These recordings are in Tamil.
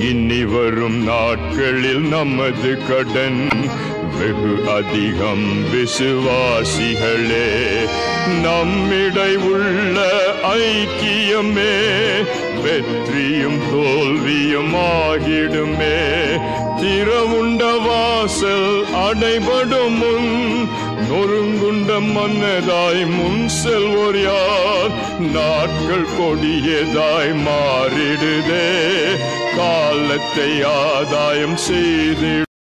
இனி வரும் நாட்களில் நமது கடன் வெகு அதிகம். விசுவாசிகளே, நம்மிடை உள்ள ஐக்கியமே வெற்றியும் தோல்வியும் ஆகிடுமே. திறவுண்ட வாசல் அடைபடும் முன் நொறுங்குண்ட மன்னதாய் முன் செல்வோர் யார்? நாட்கள் கொடியதாய் மாறிடுதே, காலத்தை ஆதாயம் செய்து.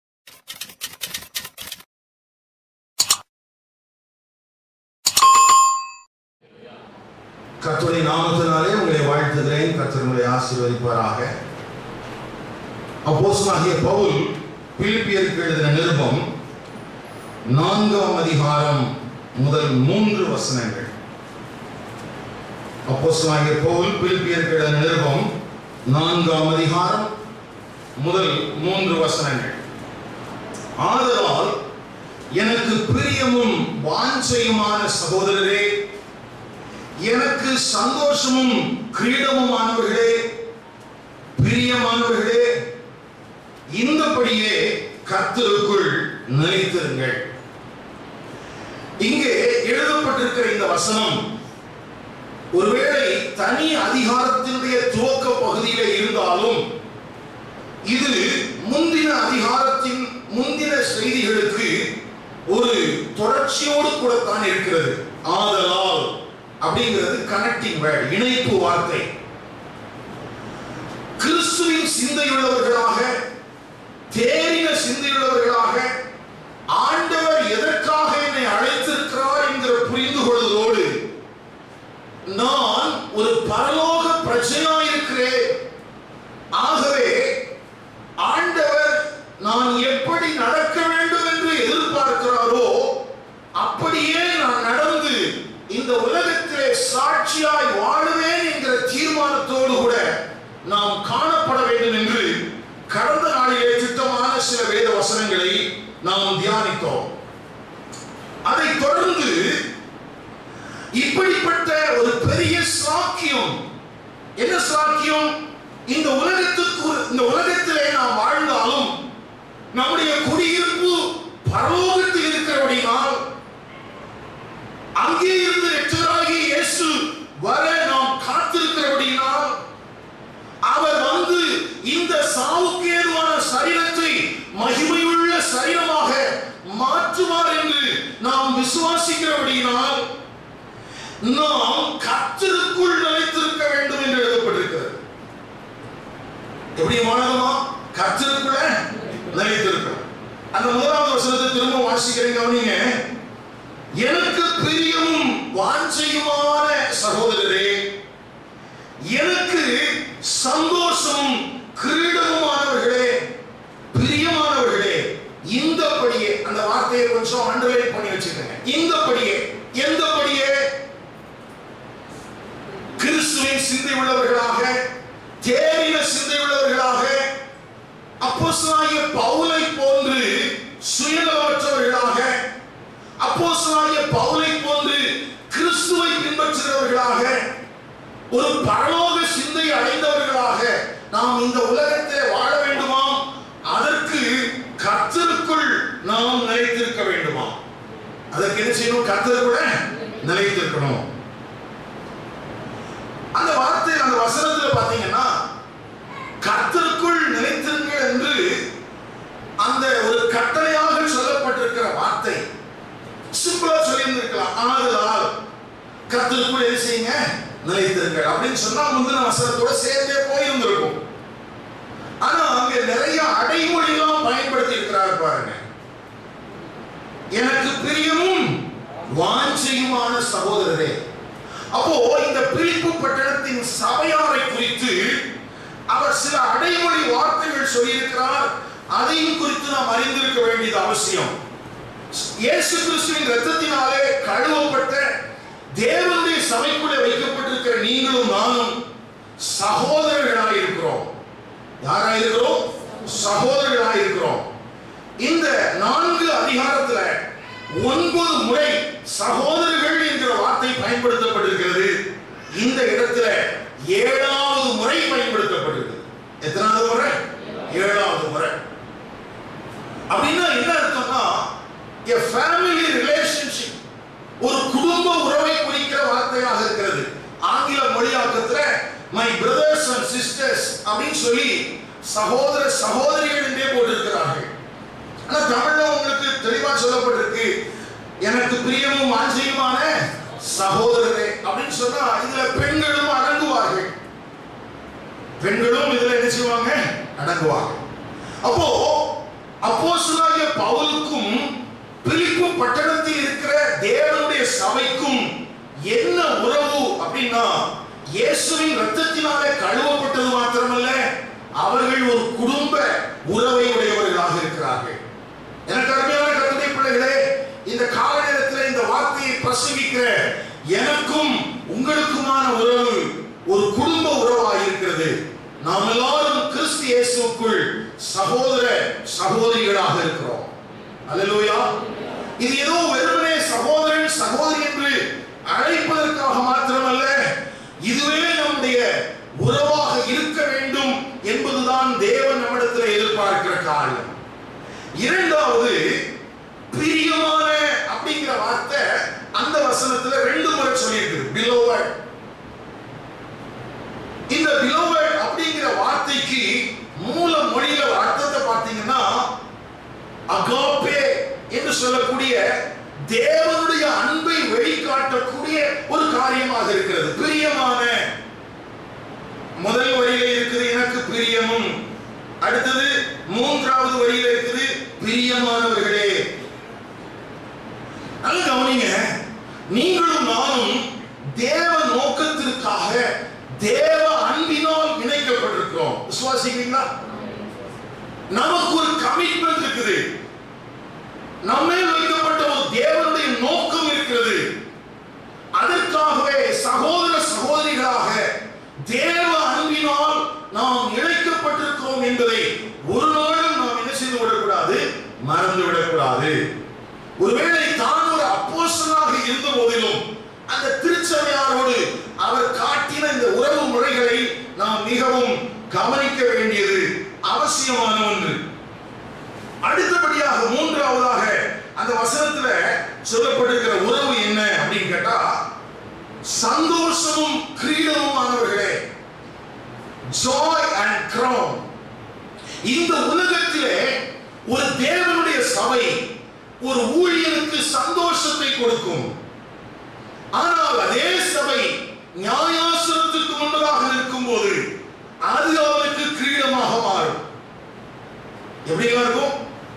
கர்த்தருடைய நாமத்தினாலே உங்களை வாழ்த்துகிறேன். கர்த்தர் உங்களை ஆசீர்வதிப்பாராக. அப்போஸ்தலனாகிய பவுல் பிலிப்பியருக்கு எழுதின நிருபம் 4ஆம் அதிகாரம் முதல் 3 வசனங்கள். அப்போஸ்தலனாகிய பவுல் பிலிப்பியருக்கு எழுதின நிருபம் 4ஆம் அதிகாரம் முதல் 3 வசனங்கள். ஆதலால் எனக்கு பிரியமும் வாஞ்சையுமான சகோதரரே, எனக்கு சந்தோஷமும் கிரீடமுமானவர்களே, பிரியமானவர்களே, இந்தபடியே கர்த்தருக்குள் நிலைத்திருங்கள். இங்கே எழுதப்பட்டிருக்கிற இந்த வசனம் ஒருவேளை தனி அதிகாரத்தினுடைய துவக்க பகுதியிலே இருந்தாலும் இது முந்தின அதிகாரத்தின் முந்தின செய்திகளுக்கு ஒரு தொடர்ச்சியோடு கூட தான் இருக்கிறது. ஆதலால் அப்படிங்கிறது கனெக்டிங் வேர்ட், இணைப்பு வார்த்தை. கிறிஸ்துவின் சிந்தையுள்ளவர்களாக, தேறின சிந்தையுள்ளவர்களாக, ஆண்டவர் எதற்காக என்னை அழைத்திருக்கிறார் என்கிற புரிந்து கொள்வதோடு நான் ஒரு பரலோக பிரஜையாயிருக்கிறேன். ஆகவே ஆண்டவர் நான் எப்படி நடக்க வேண்டும் என்று எதிர்பார்க்கிறாரோ அப்படியே நான் நடந்து இந்த உலகத்திலே சாட்சியாய் வாழுவேன் என்கிற தீர்மானத்தோடு கூட நாம் காணப்பட வேண்டும் என்று கடந்த நாளிலே திட்டமான சில வேத வசனங்களை நாம் தியானித்தோம். அதை தொடர்ந்து இப்படிப்பட்ட ஒரு பெரிய சாக்கியம், என்ன சாக்கியம்? இந்த உலகத்திலே நாம் வாழ்ந்தாலும் நம்முடைய குடியிருப்பு பரலோகத்தில் இருக்கிறபடினால் அங்கே இருந்து இரட்சகராகிய இயேசு வர நாம் காத்திருக்கிறபடினால் அவர் வந்து இந்த சாவுக்கு ஏதுவான சரீரத்தை மகிமையுள்ள சரீரமாக மாற்றுவார் என்று நாம் விசுவாசிக்கிறபடினால் நாம் கர்த்தருக்குள் நிலைத்திருக்க வேண்டும் என்று எழுதப்பட்டிருக்கிறது. எப்படி மாணவமா கர்த்தருக்குள்ள நிலைத்திருக்கிறோம். அந்த 1வது வசனத்தை திரும்ப வாசிக்கிறேன், கவனிங்க. எனக்கு பிரியமும் வாஞ்சையுமான சகோதரரே, எனக்கு சந்தோஷமும் கிரீடமுமானவர்களே, பிரியமானவர்களே, இந்தபடியே, அந்த வார்த்தையை கொஞ்சம் அண்டர்லைன் பண்ணி வச்சுக்கோங்க. இந்தபடியே, எந்தபடியே? கிறிஸ்துவின் சிந்தை உள்ளவர்களாக, தேறின சிந்தை உள்ளவர்களாக, அப்போஸ்தலனாகிய பவுலை போன்று சுயநலமற்றவர்களாக, அப்போஸ்தலனாகிய பவுலை போன்று கிறிஸ்துவை பின்பற்றுகிறவர்களாக, ஒரு பரலோக சிந்தை அடைந்தவர்களாக நாம் இந்த உலகத்தை வாழ வேண்டுமாம். அதற்கு கர்த்தருக்குள் நாம் நிலைத்திருக்க வேண்டுமா? அதற்கு என்ன செய்யணும்? கர்த்தருக்குள்ள நிலைத்திருக்கணும். அந்த வார்த்தை, அந்த வசனத்துல பாத்தீங்கன்னா கர்த்தருக்குள் நிலைத்திருங்கள் என்று அந்த ஒரு கட்டளையாக சொல்லப்பட்டிருக்கிற வார்த்தை சிம்பிளா சொல்லியிருந்திருக்கலாம். ஆதலால் கர்த்தருக்குள் என்ன செய்யுங்க? நிலைத்திருங்கள் அப்படின்னு சொன்னா முந்தின வசனத்தோட சேர்ந்தே போயிருந்திருக்கும். ஆனா அங்க நிறைய அடைமொழிலாம் பயன்படுத்தி இருக்கிறார் பாருங்க. எனக்கு பிரியமும் வாஞ்சையுமான சகோதரரே. அப்போ இந்த பிலிப்பு பட்டணத்தின் சபையாரை குறித்து அவர் சில அடைமொழி வார்த்தைகள் சொல்லியிருக்கிறார். அதையும் குறித்து நாம் அறிந்திருக்க வேண்டியது அவசியம். இயேசு கிறிஸ்துவின் இரத்தத்தினாலே கழுவப்பட்ட தேவனுடைய சபைக்குள்ளே வைக்கப்பட்டிருக்கிற நீங்களும் நானும் சகோதரர்களாக இருக்கிறோம். யாராக இருக்கிறோம்? சகோதரர்களாக இருக்கிறோம். இந்த 4 அதிகாரத்துல 9 முறை சகோதரர்கள் என்கிற வார்த்தை பயன்படுத்தப்பட்டிருக்கிறது. இந்த இடத்துல 7வது முறை பயன்படுத்தப்பட்டிருக்கிறது. எத்தனாவது முறை? 7வது முறை. அப்படின்னா என்ன அர்த்தம்னா a family relationship, ஒரு குடும்ப உறவை குறிக்கிற வார்த்தையாக இருக்கிறது. ஆங்கில மொழியாக்கத்துல my brothers and sisters அப்படின்னு சொல்லி சகோதர சகோதரிகள் என்றே போட்டிருக்கிறார்கள். ஆனா தமிழ்ல உங்களுக்கு தெளிவா சொல்லப்பட்டிருக்கு எனக்கு பிரியமும் வாஞ்சையுமான சகோதரரே அப்படின்னு சொன்னா இதுல பெண்களும் அடங்குவார்கள். பெண்களும் இதுல என்ன செய்வாங்க? அடங்குவாங்க. அப்போ அப்போஸ்தலனாகிய பவுலுக்கும் பிலிப்பு பட்டணத்தில் இருக்கிற தேவனுடைய சபைக்கும் என்ன உறவு அப்படின்னா இயேசுவின் இரத்தத்தினாலே கழுவப்பட்டது மாத்திரமல்ல, அவர்கள் ஒரு குடும்ப உறவை உடையவர்களாக இருக்கிறார்கள். எனக்கு அருமையான கர்த்தருடைய பிள்ளைகளே, இந்த கால நேரத்தில் இந்த வார்த்தையை பிரசங்கிக்கிற எனக்கும் உங்களுக்குமான உறவு ஒரு குடும்ப உறவாக இருக்கிறது. நாம் எல்லாரும் கிறிஸ்து இயேசுவுக்குள் சகோதர சகோதரிகளாக இருக்கிறோம். அல்லேலூயா. இது ஏதோ வெறுமனே சகோதரன் சகோதரி என்று அழைப்பதற்காக மாத்திரமல்ல, இதுவே நம்முடைய உறவாக இருக்க வேண்டும் என்பதுதான் தேவன் நம்மிடத்தில் எதிர்பார்க்கிற காரியம். இரண்டாவது, பிரியமான அப்படிங்கிற வார்த்தை அந்த வசனத்துல 2 முறை சொல்லியிருக்கு. beloved. இந்த beloved அப்படிங்கிற வார்த்தைக்கு மூல மொழியில அர்த்தத்தை பார்த்தீங்கன்னா அகாபே என்று சொல்லக்கூடிய தேவனுடைய அன்பை வெளிக்காட்டக்கூடிய ஒரு காரியமாக இருக்கிறது. பிரியமான முதல் வரியில இருக்குது எனக்கு பிரியமும், அடுத்தது 3வது வரியில இருக்குது பிரியமானவர்களே. நல்ல கவனிங்க, நீங்களும் நானும் தேவ நோக்கத்திற்காக தேவ அன்பினால் இணைக்கப்பட்டிருக்கிறோம். விசுவாசிக்கிறீங்களா? நமக்கு ஒரு கமிட்மெண்ட் இருக்குது. நம்மேல் வைக்கப்பட்ட ஒரு தேவனுடைய நோக்கம் இருக்கிறது. அதற்காகவே சகோதர சகோதரிகளாக தேவ அன்பினால் நாம் இணைக்கப்பட்டிருக்கிறோம் என்பதை ஒரு நாளும் நாம் என்ன செய்து விடக்கூடாது, மறந்து விடக்கூடாது. ஒருவேளை தான் ஒரு அப்போஸ்தலனாக இருந்த போதிலும் அந்த திருச்சபையாரோடு அவர் காட்டின இந்த உறவு முறைகளை நாம் மிகவும் கவனிக்க வேண்டியது அவசியமான ஒன்று. அடுத்தபடியாக 3வதாக அந்த வசனத்துல சொல்லப்பட்டிருக்கிற உறவு என்ன அப்படின்னு கேட்டா சந்தோஷமும் கிரீடமுமானவர்களே. joy and crown. இந்த உலகத்திலே ஒரு தேவனுடைய சபை ஒரு ஊழியனுக்கு சந்தோஷத்தை கொடுக்கும். ஆனால் அதே சபை நியாயாசனத்துக்கு முன்பதாக நிற்கும் போது அது அவனுக்கு கிரீடமாக மாறும். எப்படி இருக்கும்?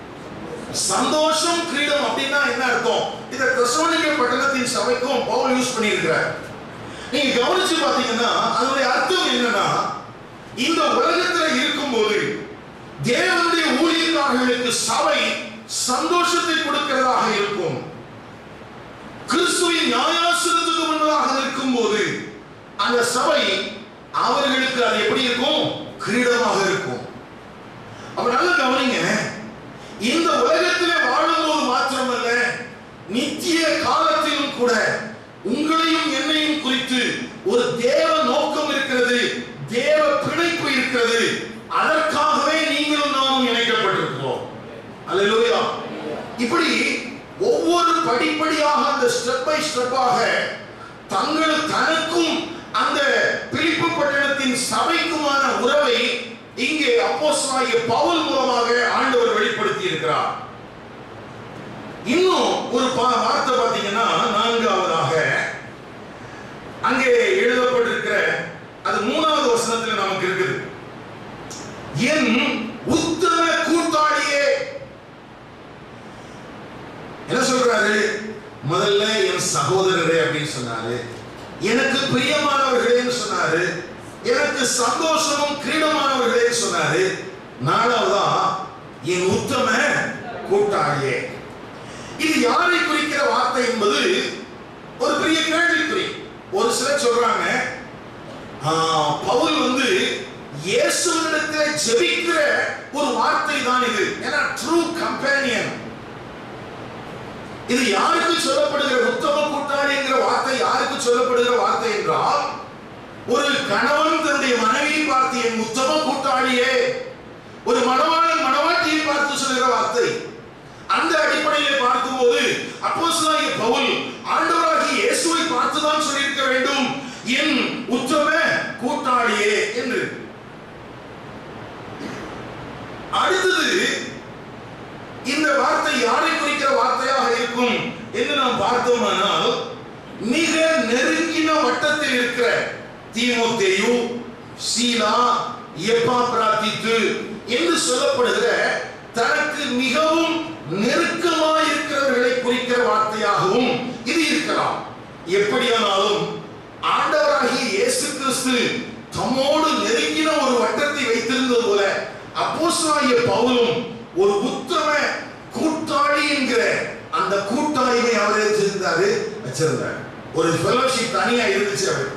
சந்தோஷம் கிரீடம் அப்படின்னா என்ன அர்த்தம்? இத தெசலோனிக்கே பட்டணத்தின் சபைக்கும் பவுல் யூஸ் பண்ணியிருக்கிறார். நீங்க கவனிச்சு பாத்தீங்கன்னா அதனுடைய அர்த்தம் என்னன்னா, இந்த உலகத்துல இருக்கும்போது தேவனுடைய ஊழியக்காரர்களுக்கு சபை சந்தோஷத்தை கொடுக்கிறதாக இருக்கும். கிறிஸ்துவின் நியாயாசனத்துக்கு முன்பதாக நிற்கும் போது அந்த சபை அவர்களுக்கு அது எப்படி இருக்கும்? கிரீடமாக இருக்கும். அப்ப நல்ல கவனிங்க, இந்த உலகத்திலே வாழும்போது மாத்திரமல்ல, நித்திய காலத்திலும் கூட உங்களையும் என்னையும் குறித்து ஒரு தேவ நோக்கம் இருக்கிறது, தேவ பிணைப்பு இருக்கிறது. அதற்காகவே நீங்களும் நாமும் இணைக்கப்பட்டிருக்கிறோம். அல்லேலூயா. இப்படி ஒவ்வொரு படிப்படியாக அந்த ஸ்டெப் பை ஸ்டெப்பாக தனக்கும் அந்த பிலிப்பு பட்டணத்தின் சபைக்குமான உறவை இங்கே அப்போஸ்தலனாகிய பவுல் மூலமாக ஆண்டவர் வெளிப்படுத்தி இருக்கிறார். இன்னும் ஒரு வார்த்தை பார்த்தீங்கன்னா 4வதாக அங்கே எழுதப்பட்டிருக்கிற அது 3வது வசனத்தில் நமக்கு இருக்குது. என் உத்தம கூட்டாளியே. என்ன சொல்றாரு? முதல்ல என் சகோதரரே அப்படின்னு சொன்னாரு, எனக்கு பிரியமானவர்களேன்னு சொன்னாரு, எனக்கு சந்தோஷமும் கிரீடமானவர்களே சொன்னாரு. 4வதா என் உத்தம கூட்டாளியே. இது யாரை குறிக்கிற வார்த்தை என்பது ஒரு பெரிய கேள்விக்குறி. ஒரு சிலர் சொல்றாங்க பவுல் இயேசுவினிடத்தில் ஜெபிக்கிற ஒரு வார்த்தை தான் இது. ஏன்னா ட்ரூ கம்பேனியன். இது யாருக்கு சொல்லப்படுகிற உத்தம கூட்டாளி என்கிற வார்த்தை யாருக்கு சொல்லப்படுகிற வார்த்தை என்றால் ஒரு கணவன் தன்னுடைய மனைவியை பார்த்து என் உத்தம கூட்டாளியே, ஒரு மணவாளன் மணவாட்டியை பார்த்து சொல்கிற வார்த்தை. அந்த அடிப்படையில் பார்க்கும்போது அப்போஸ்தலனாகிய பவுல் ஆண்டவராகிய இயேசுவை பார்த்துதான் சொல்லியிருக்க வேண்டும், என் உத்தம கூட்டாளியே என்று. அடுத்தது இந்த வார்த்தை யாரை குறிக்கிற வார்த்தையாக இருக்கும் என்று நாம் பார்த்தோமானால், மிக நெருங்கின வட்டத்தில் இருக்கிற தீமோத்தேயு, சீலா, எப்பாப்ராதீத்து என்று சொல்லப்படுகிற தனக்கு மிகவும் நெருக்கமாக இருக்கிறவர்களை குறிக்கிற வார்த்தையாகவும் இது இருக்கலாம். எப்படியானாலும் ஆண்டவராகிய இயேசு கிறிஸ்து தம்மோடு நெருங்கின ஒரு வட்டத்தை வைத்திருந்தது போல அப்போஸ்தலனாகிய பவுலும் ஒரு உத்தம கூட்டாளி என்கிற அந்த கூட்டாளியை அவரே வச்சிருந்தார். ஒரு ஃபெலோஷிப் தனியா இருந்துச்சு அவருக்கு.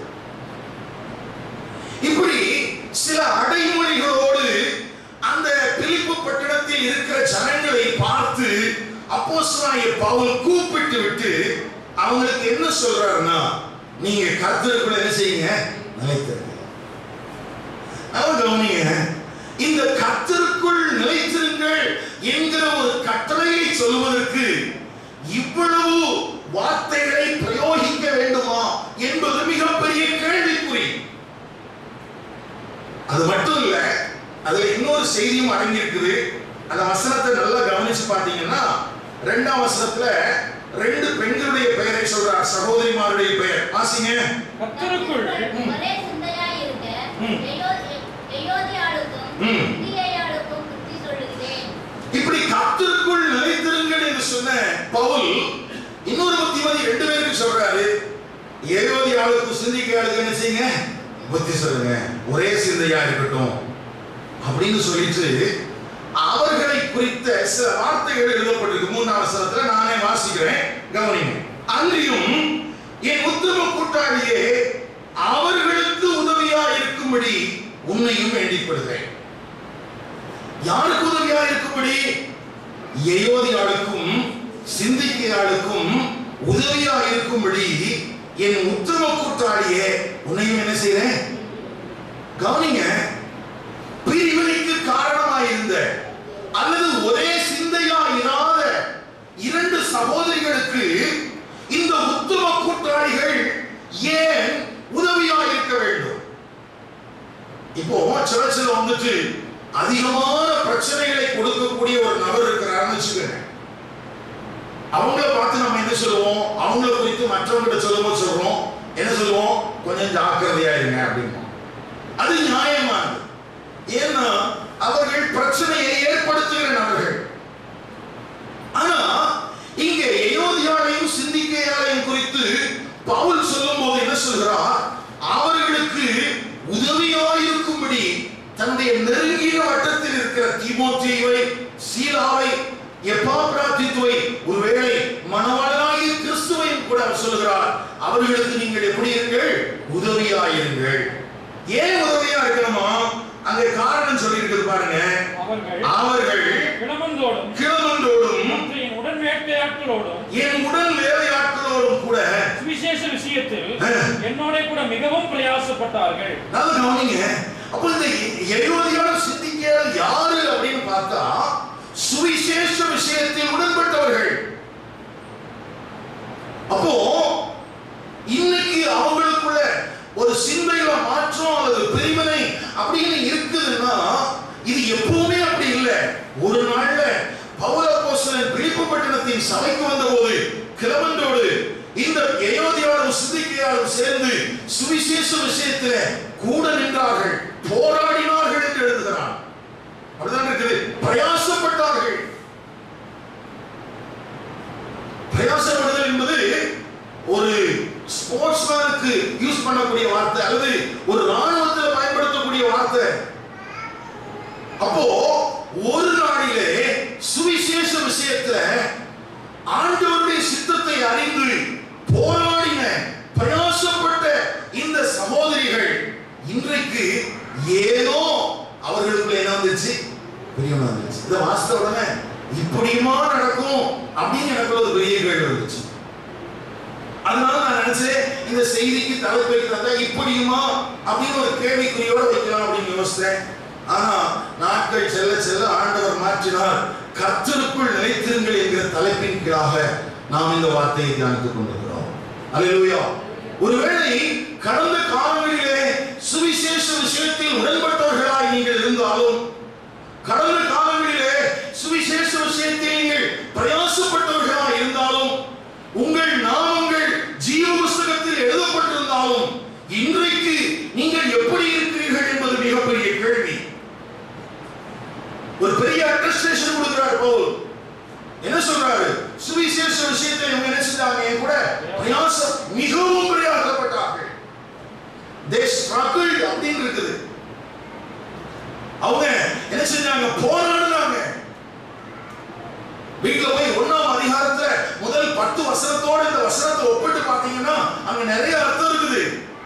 இப்படி சில அடைமொழிகளோடு அந்த பிலிப்பு பட்டணத்தில் இருக்கிற ஜனங்களை பார்த்து அப்போஸ்தலனாகிய பவுல் கூப்பிட்டு விட்டு அவங்களுக்கு என்ன சொல்றாருன்னா, நீங்க கர்த்தருக்குள்ள என்ன செய்யுங்க, நிலைத்திருங்க. கவனிங்க, இந்த கர்த்தருக்குள் நிலைத்திருங்கள் என்கிற ஒரு கட்டளையை சொல்வதற்கு இவ்வளவு வார்த்தைகளை பிரயோகிக்க வேண்டுமா என்பது மிகப்பெரிய கேள்விக்குறி. அது மட்டும் இல்ல, அதுல இன்னொரு செய்தியும் அடங்கி இருக்குது. அந்த வசனத்தை நல்லா கவனிச்சு பாத்தீங்கன்னா, 2ஆம் வசனத்துல 2 பெண்களுடைய பெயரை சொல்றார், சகோதரிமாருடைய பெயர். வாசிங்க. கர்த்தருக்குள் ஒரே சிந்தையாய் இருக்க எயோதியாளுக்கும் சிந்தியாளுக்கும் புத்தி சொல்லுகிறேன். இப்படி கர்த்தருக்குள் நிலைத்திருங்கள் என்று சொன்ன பவுல் இன்னொரு புத்திமதி 2 பேருக்கு சொல்றாரு. எயோதியாளுக்கும் சிந்தியாளுக்கும் என்ன செய்யுங்க, புத்தி சொல்லுங்க, ஒரே சிந்தையா இருக்கட்டும் அப்படின்னு சொல்லிட்டு அவர்களை குறித்த சில வார்த்தைகள் எழுதப்பட்டிருக்கு. 3ஆம் வசனத்துல நானே வாசிக்கிறேன், கவனிங்க. அன்றியும் என் உத்தம கூட்டாளியே, அவர்களுக்கு உதவியா இருக்கும்படி உன்னையும் வேண்டிப்படுகிறேன். யாருக்கு உதவியா இருக்கும்படி? எயோதியாளுக்கும் சிந்திக்கையாளுக்கும் உதவியா இருக்கும்படி என் உத்தம கூட்டாளியே உன்னையும் என்ன செய்றேன். கவனிங்க, பிரிவினைக்கு காரணமாயிருந்த அல்லது ஒரே சிந்தையா இராத 2 சகோதரிகளுக்கு இந்த உத்தம கூட்டாளிகள் ஏன் உதவியா இருக்க வேண்டும்? இப்போ சர்ச்சில் வந்துட்டு அதிகமான பிரச்சனைகளை கொடுக்கக்கூடிய ஒரு நபர் இருக்கிறாருன்னு வச்சுக்கோங்க. அவங்கள பார்த்து நம்ம என்ன சொல்லுவோம், அவங்கள குறித்து மற்றவங்க சொல்லும்போது சொல்றோம், என்ன சொல்லுவோம், கொஞ்சம் ஜாக்கிரதையா இருங்க அப்படின்னு. அது நியாயமானது. ஏன்னா அவர்கள் பிரச்சனையை ஏற்படுத்துகிற நபர்கள். ஆனா இங்க எயோதியாளையும் சிந்திக்கையாளையும் குறித்து பவுல் சொல்லும் போது என்ன சொல்கிறார், அவர்களுக்கு உதவியாயிருக்கும்படி தன்னுடைய நெருங்கிய வட்டத்தில் இருக்கிற தீமோத்தேயுவை, சீலாவை, எப்பாப்ராதீத்துவை, ஒருவேளை மணவாளனாகிய கிறிஸ்துவையும் கூட அவர் சொல்கிறார், அவர்களுக்கு நீங்கள் எப்படி இருங்கள், உதவியாயிருங்கள். ஏன் உதவியா இருக்கணுமா? அங்க காரணம் சொல்லி இருக்குது பாருங்க. அவர்கள் கிளமந்தோடும் என் உடன் வேலையாட்களோடும் கூட சுவிசேஷ விஷயத்தில் என்னோட கூட மிகவும் பிரயாசப்பட்டார்கள். நல்ல கவனிங்க. அப்ப இந்த எயோதியாள் சிந்திக்கையாள் யாரு அப்படின்னு பார்த்தா, சுவிசேஷ விஷயத்தில் உடன்பட்டவர்கள். அப்போ இன்னைக்கு அவங்களுக்குள்ள ஒரு சிந்தையில மாற்றம் அல்லது பிரிவினை அப்படின்னு இருக்குதுன்னா, இது எப்பவுமே அப்படி இல்லை. ஒரு நாள்ல பவுல் அப்போஸ்தலன் பிலிப்பு பட்டணத்தின் சபைக்கு வந்தபோது கிளமந்தோடு இந்த எயோதியாளும் சிந்திக்கையாளும் சேர்ந்து சுவிசேஷ விஷயத்தில் கூட நின்றார்கள், போராடினார்கள் என்று எழுதுகிறான். அப்படிதான் இருக்குது. பிரயாசப்பட்டார்கள். பிரயாசப்படுதல் என்பது ஒரு ஸ்போர்ட்ஸ்மேனுக்கு யூஸ் பண்ணக்கூடிய வார்த்தை அல்லது ஒரு ராணுவத்தில் பயன்படுத்தக்கூடிய வார்த்தை. அப்போ ஒரு நாளிலே சுவிசேஷ விஷயத்துல ஆண்டவருடைய சித்தத்தை அறிந்து போராடின பிரயாசப்பட்ட இந்த சகோதரிகள் இன்றைக்கு ஏதோ அவர்களுக்குள்ள என்ன வந்துச்சு, பிரியம் வந்துச்சு. இதை வாசித்த உடனே இப்படியுமா நடக்கும் அப்படின்னு எனக்கு ஒரு பெரிய கேள்வி வந்துச்சு. அதனால நான் நினைச்சேன் இந்த செய்திக்கு தலைப்பு வைக்கிறதா இப்படியுமா அப்படின்னு ஒரு கேள்விக்குறியோட வைக்கலாம் அப்படின்னு யோசித்தேன். ஆனா நாட்கள் செல்ல செல்ல ஆண்டவர் மாற்றினார். கர்த்தருக்குள் நிலைத்திருங்கள் என்கிற தலைப்பின் கீழாக நாம் இந்த வார்த்தையை தியானித்துக் கொண்டிருக்கிறோம். அல்லேலூயா. ஒருவேளை கடந்த காலங்களிலே சுவிசேஷ விஷயத்தில் உடன்பட்டவர்களாய் நீங்கள் இருந்தாலும், கடந்த காலங்களிலே சுவிசேஷ விஷயத்தில் நீங்கள் பிரயாசப்பட்டவர்களாய் இருந்தாலும், உங்கள் நாமங்கள் ஜீவ புஸ்தகத்தில் எழுதப்பட்டிருந்தாலும், இன்றைக்கு நீங்கள் எப்படி இருக்கிறீர்கள் என்பது மிகப்பெரிய கேள்வி. ஒரு பெரிய அட்ரஸ்டேஷன் கொடுக்கிறார் பவுல். என்ன சொல்றாரு? சுவிசேஷ விஷயத்தை இவங்க என்ன செஞ்சாங்க? என் கூட பிரயாசம் மிகவும் பிரயாசப்பட்டார்கள். they struggled அப்படின்னு இருக்குது. அவங்க என்ன செஞ்சாங்க? போராடினாங்க. வீட்டுல போய் 1ஆம் அதிகாரத்துல முதல் 10 வசனத்தோட இந்த வசனத்தை ஒப்பிட்டு பார்த்தீங்கன்னா அங்க நிறைய அர்த்தம் இருக்குது.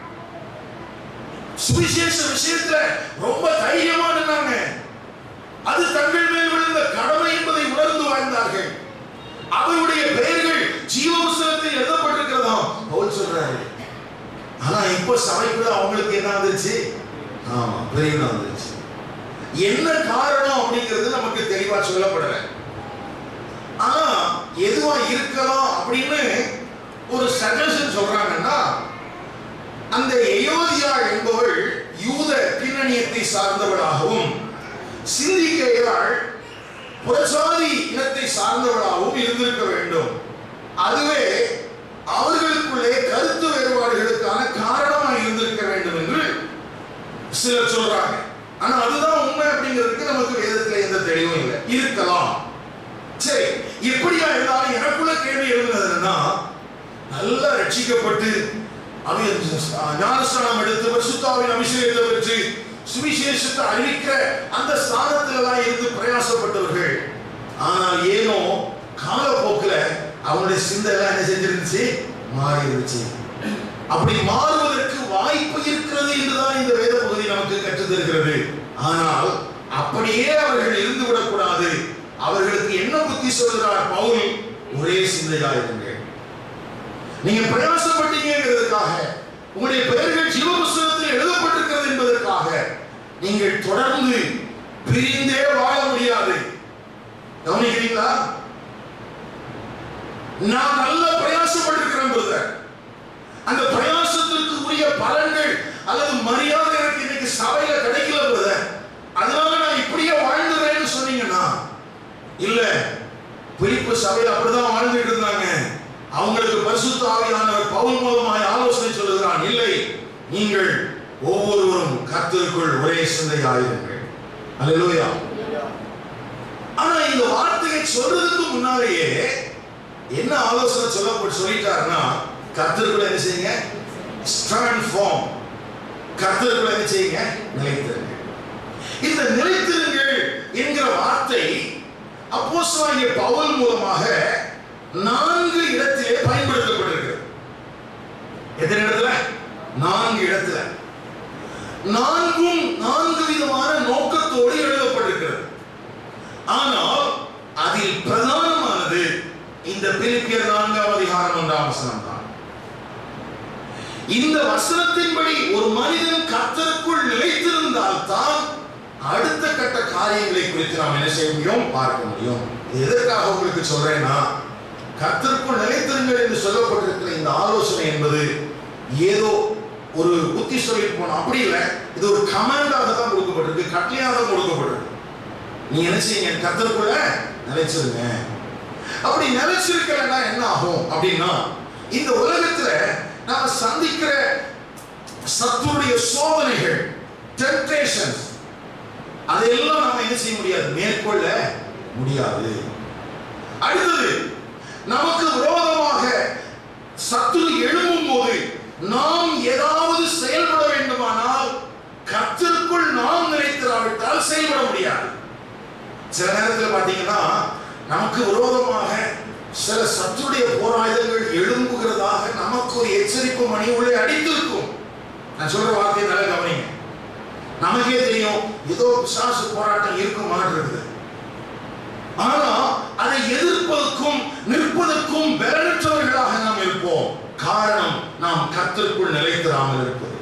சுவிசேஷ விஷயத்துல ரொம்ப தைரியமா இருந்தாங்க. அது தங்கள் மேல் விழுந்த கடமை என்பதை உணர்ந்து வாழ்ந்தார்கள். அவருடைய பெயர்கள் ஜீவ புஸ்தகத்தில் எழுதப்பட்டிருக்கிறதாம் பவுல் சொல்றாரு. ஆனா இப்போ சபைக்குள்ள அவங்களுக்கு என்ன வந்துருச்சு? பெரிய வந்துருச்சு. என்ன காரணம் அப்படிங்கிறது நமக்கு தெளிவா சொல்லப்படல. ஆனா எதுவா இருக்கலாம் அப்படின்னு ஒரு சஜஷன் சொல்றாங்கன்னா, அந்த எயோதியா என்பவள் யூத பின்னணியத்தை சார்ந்தவளாகவும், சிந்திக்கையாள் புறசாதி இனத்தை சார்ந்தவளாகவும் இருந்திருக்க வேண்டும். அதுவே அவர்களுக்குள்ளே கருத்து வேறுபாடுகளுக்கான காரணமாக இருந்திருக்க வேண்டும் என்று சிலர் சொல்றாங்க. ஆனா அதுதான் உண்மை அப்படிங்கிறதுக்கு நமக்கு வேதத்துல எந்த தெளிவும் இல்லை. இருக்கலாம். சரி, எப்படியா இருந்தாலும் எனக்குள்ள கேள்வி எழுதுனதுன்னா, நல்லா ரட்சிக்கப்பட்டு ஞானஸ்நானம் எடுத்து பரிசுத்தாவின் அபிஷேகத்தை பெற்று சுவிசேஷத்தை அறிவிக்கிற அந்த ஸ்தானத்துல தான் இருந்து பிரயாசப்பட்டவர்கள். ஆனால் ஏனோ காலப்போக்கில் அவங்களுடைய சிந்தை என்ன செஞ்சிருந்துச்சு? மாறி இருந்துச்சு. அப்படி மாறுவதற்கு வாய்ப்பு இருக்கிறது என்றுதான் இந்த வேத பகுதி நமக்கு கற்றுத்தருகிறது. ஆனால் அப்படியே அவர்கள் இருந்து விடக்கூடாது. அவர்களுக்கு என்ன புத்தி சொல்கிறார் பவுல்? ஒரே சிந்தையாயிருங்கள். நீங்க பிரயாசப்பட்டீங்கிறதுக்காக, உங்களுடைய பெயர்கள் ஜீவ புஸ்தகத்தில் எழுதப்பட்டிருக்கிறது என்பதற்காக நீங்கள் தொடர்ந்து பிரிந்தே வாழ முடியாது. கவனிக்கிறீங்களா? நான் நல்ல பிரயாசப்பட்டிருக்கிறேன் பிரதர். அந்த பிரயாசத்திற்கு உரிய பலன்கள் அல்லது மரியாதை எனக்கு இன்னைக்கு சபையில கிடைக்கல பிரதர், அதனால நான் இப்படியே வாழ்ந்துறேன்னு சொன்னீங்கன்னா, இல்ல, பிலிப்பு சபையில அப்படிதான் வாழ்ந்துட்டு இருந்தாங்க. அவங்களுக்கு பரிசுத்த ஆவியானவர் பவுல் மூலமாய் ஆலோசனை சொல்லுகிறான். இல்லை, நீங்கள் ஒவ்வொருவரும் கர்த்தருக்குள் ஒரே சிந்தையாயிருங்கள். அல்லேலூயா. ஆனா இந்த வார்த்தையை சொல்றதுக்கு முன்னாலேயே என்ன ஆலோசனை சொல்லிட்டாருன்னா, கர்த்தருக்குள்ள என்ன செய்யுங்க? Stand form. கர்த்தருக்குள்ள என்ன செய்யுங்க? நிலைத்திருங்கள். இந்த நிலைத்திருங்கள் என்கிற வார்த்தை அப்போஸ்தலனாகிய பவுல் மூலமாக 4 இடத்திலே பயன்படுத்தப்பட்டிருக்கிறது. எத்தனை இடத்துல? 4 இடத்துல. 4 விதமான நோக்கத்தோடு எழுதப்பட்டிருக்கிறது. ஆனால் அதில் பிரதானமானது இந்த பிலிப்பியர் 4ஆம் அதிகாரம் 1ஆம் வசனம் தான். இந்த வசனத்தின்படி ஒரு மனிதன் கர்த்தருக்குள் நிலைத்திருந்தால் தான் அடுத்த கட்ட காரியங்களை குறித்து நாம் என்ன செய்ய முடியும்? பார்க்க முடியும். எதற்காக உங்களுக்கு சொல்றேன்னா, கர்த்தருக்குள் நிலைத்திருங்கள் என்று சொல்லப்பட்டிருக்கிற இந்த ஆலோசனை என்பது ஏதோ ஒரு புத்தி சொல்லிட்டு போன அப்படி இல்லை. இது ஒரு கமாண்டாக தான் கொடுக்கப்பட்டிருக்கு, கட்டளையாக தான் கொடுக்கப்பட்டிருக்கு. நீங்க என்ன செய்யுங்க? கர்த்தருக்குள்ள நிலைச்சிருங்க. அப்படி நிலைச்சிருக்கலன்னா என்ன ஆகும் அப்படின்னா, இந்த உலகத்துல நாம சந்திக்கிற சத்துருடைய சோதனைகள், டெம்ப்டேஷன்ஸ், அதெல்லாம் நாம என்ன செய்ய முடியாது? மேற்கொள்ள முடியாது. அடுத்தது, நமக்கு விரோதமாக சத்துரு எழும்பும் போது நாம் ஏதாவது செயல்பட வேண்டுமானால் கர்த்தருக்குள் நாம் நிலைத்திராவிட்டால் செயல்பட முடியாது. சில நேரத்தில் பாத்தீங்கன்னா, நமக்கு விரோதமாக சில சத்துருடைய போராயுதங்கள் எழும்புகிறதாக நமக்கு ஒரு எச்சரிப்பு மணி உள்ளே அடித்திருக்கும். நான் சொல்ற வார்த்தையை நல்லா கவனிங்க. நமக்கே தெரியும் ஏதோ பிசாசு போராட்டம் இருக்கும் இருக்குது. ஆனா அதை எதிர்ப்பதற்கும் நிற்பதற்கும் பலனற்றவர்களாக நாம் இருப்போம். காரணம் நாம் கர்த்தருக்குள் நிலைத்திராமல் இருப்பது.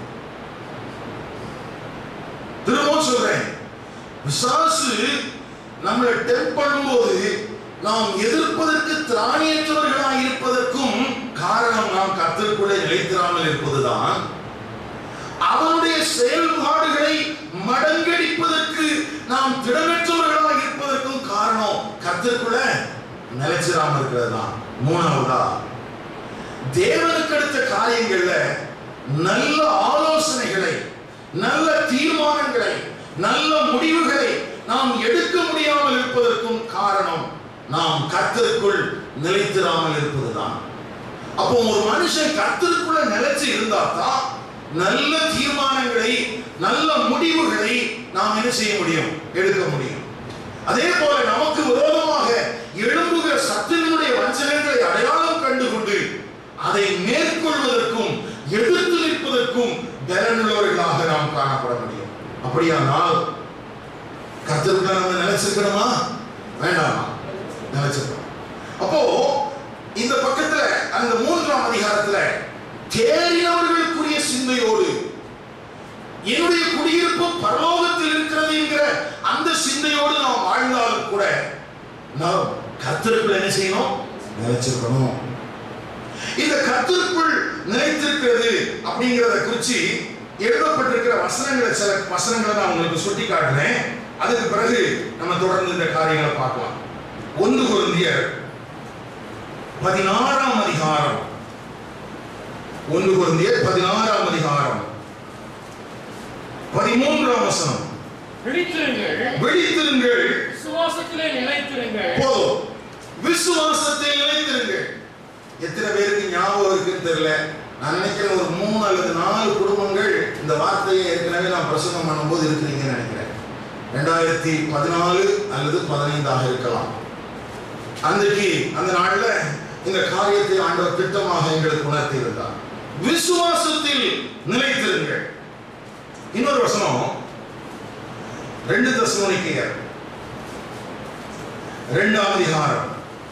திரும்பவும் சொல்றேன், பிசாசு நம்மளை டெம்ப் பண்ணும்போது நாம் எதிர்ப்பதற்கு திராணியற்றவர்களாக இருப்பதற்கும் காரணம் நாம் கர்த்தருக்குள்ளே நிலைத்திராமல் இருப்பதுதான். அவனுடைய செயல்பாடுகளை மடங்கடிப்பதற்கு நாம் திடமற்றவர்களாக இருப்பதற்கும் காரணம் கர்த்தருக்குள்ள நிலைச்சிராமல் இருக்கிறது தான். மூணாவதா, தேவனுக்கு அடுத்த காரியங்கள்ல நல்ல ஆலோசனைகளை, நல்ல தீர்மானங்களை, நல்ல முடிவுகளை நாம் எடுக்க முடியாமல் இருப்பதற்கும் காரணம் நாம் கர்த்தருக்குள் நிலைத்திராமல் இருப்பதுதான். அப்போ ஒரு மனுஷன் கர்த்தருக்குள்ள நிலைச்சு இருந்தா தான் நல்ல தீர்மானங்களை, நல்ல முடிவுகளை நாம் என்ன செய்ய முடியும், எடுக்க முடியும். அதே போல நமக்கு விரோதமாக எழும்புகிற சத்துருவினுடைய வஞ்சகங்களை அடையாளம் கண்டுகொண்டு அதை மேற்கொள்வதற்கும் எதிர்த்து நிற்பதற்கும் பலனுள்ளவர்களாக நாம் காணப்பட முடியும். அப்படியானால் கர்த்தருக்குள்ள நம்ம நிலைச்சிருக்கணுமா வேண்டாமா? நிலைச்சிருக்கணும். அப்போ இந்த பக்கத்துல அந்த 3ஆம் அதிகாரத்துல தேறினவர்களுக்குரிய சிந்தையோடு என்னுடைய குடியிருப்பு பரலோகத்தில் இருக்கிறது என்கிற அந்த சிந்தையோடு நாம் வாழ்ந்தாலும் கூட நாம் கர்த்தருக்குள் என்ன செய்யணும், நிலைச்சிருக்கணும். இந்த கர்த்தருக்குள் நிலைத்திருக்கிறது அப்படிங்கிறத குறித்து எழுதப்பட்டிருக்கிற வசனங்களை, சில வசனங்களை நான் உங்களுக்கு சுட்டி காட்டுறேன். அதுக்கு பிறகு நம்ம தொடர்ந்து இந்த காரியங்களை பார்க்கலாம். 1 கொரிந்தியர் 16ஆம் அதிகாரம், 1 கொரிந்தியர் 16ஆம் அதிகாரம் 13ஆம் வசனம். விழித்திருங்கள், விசுவாசத்திலே நிலைத்திருங்கள். போதும், விசுவாசத்தில் நிலைத்திருங்கள். எத்தனை பேருக்கு ஞாபகம் இருக்குன்னு தெரியல. நான் நினைக்கிறேன் ஒரு 3 அல்லது 4 குடும்பங்கள் இந்த வார்த்தையை ஏற்கனவே நான் பிரசங்கம் பண்ணும்போது இருக்கிறீங்கன்னு நினைக்கிறேன். 2014 அல்லது 15 இருக்கலாம். அன்றைக்கு அந்த நாள்ல இந்த காரியத்தை ஆண்டவர் திட்டமாக எங்களுக்கு உணர்த்தி இருந்தார். விசுவாசத்தில் நிலைத்திருங்கள். இன்னொரு வசனம் 2 தெசலோனிக்கேயர் 2ஆம் அதிகாரம்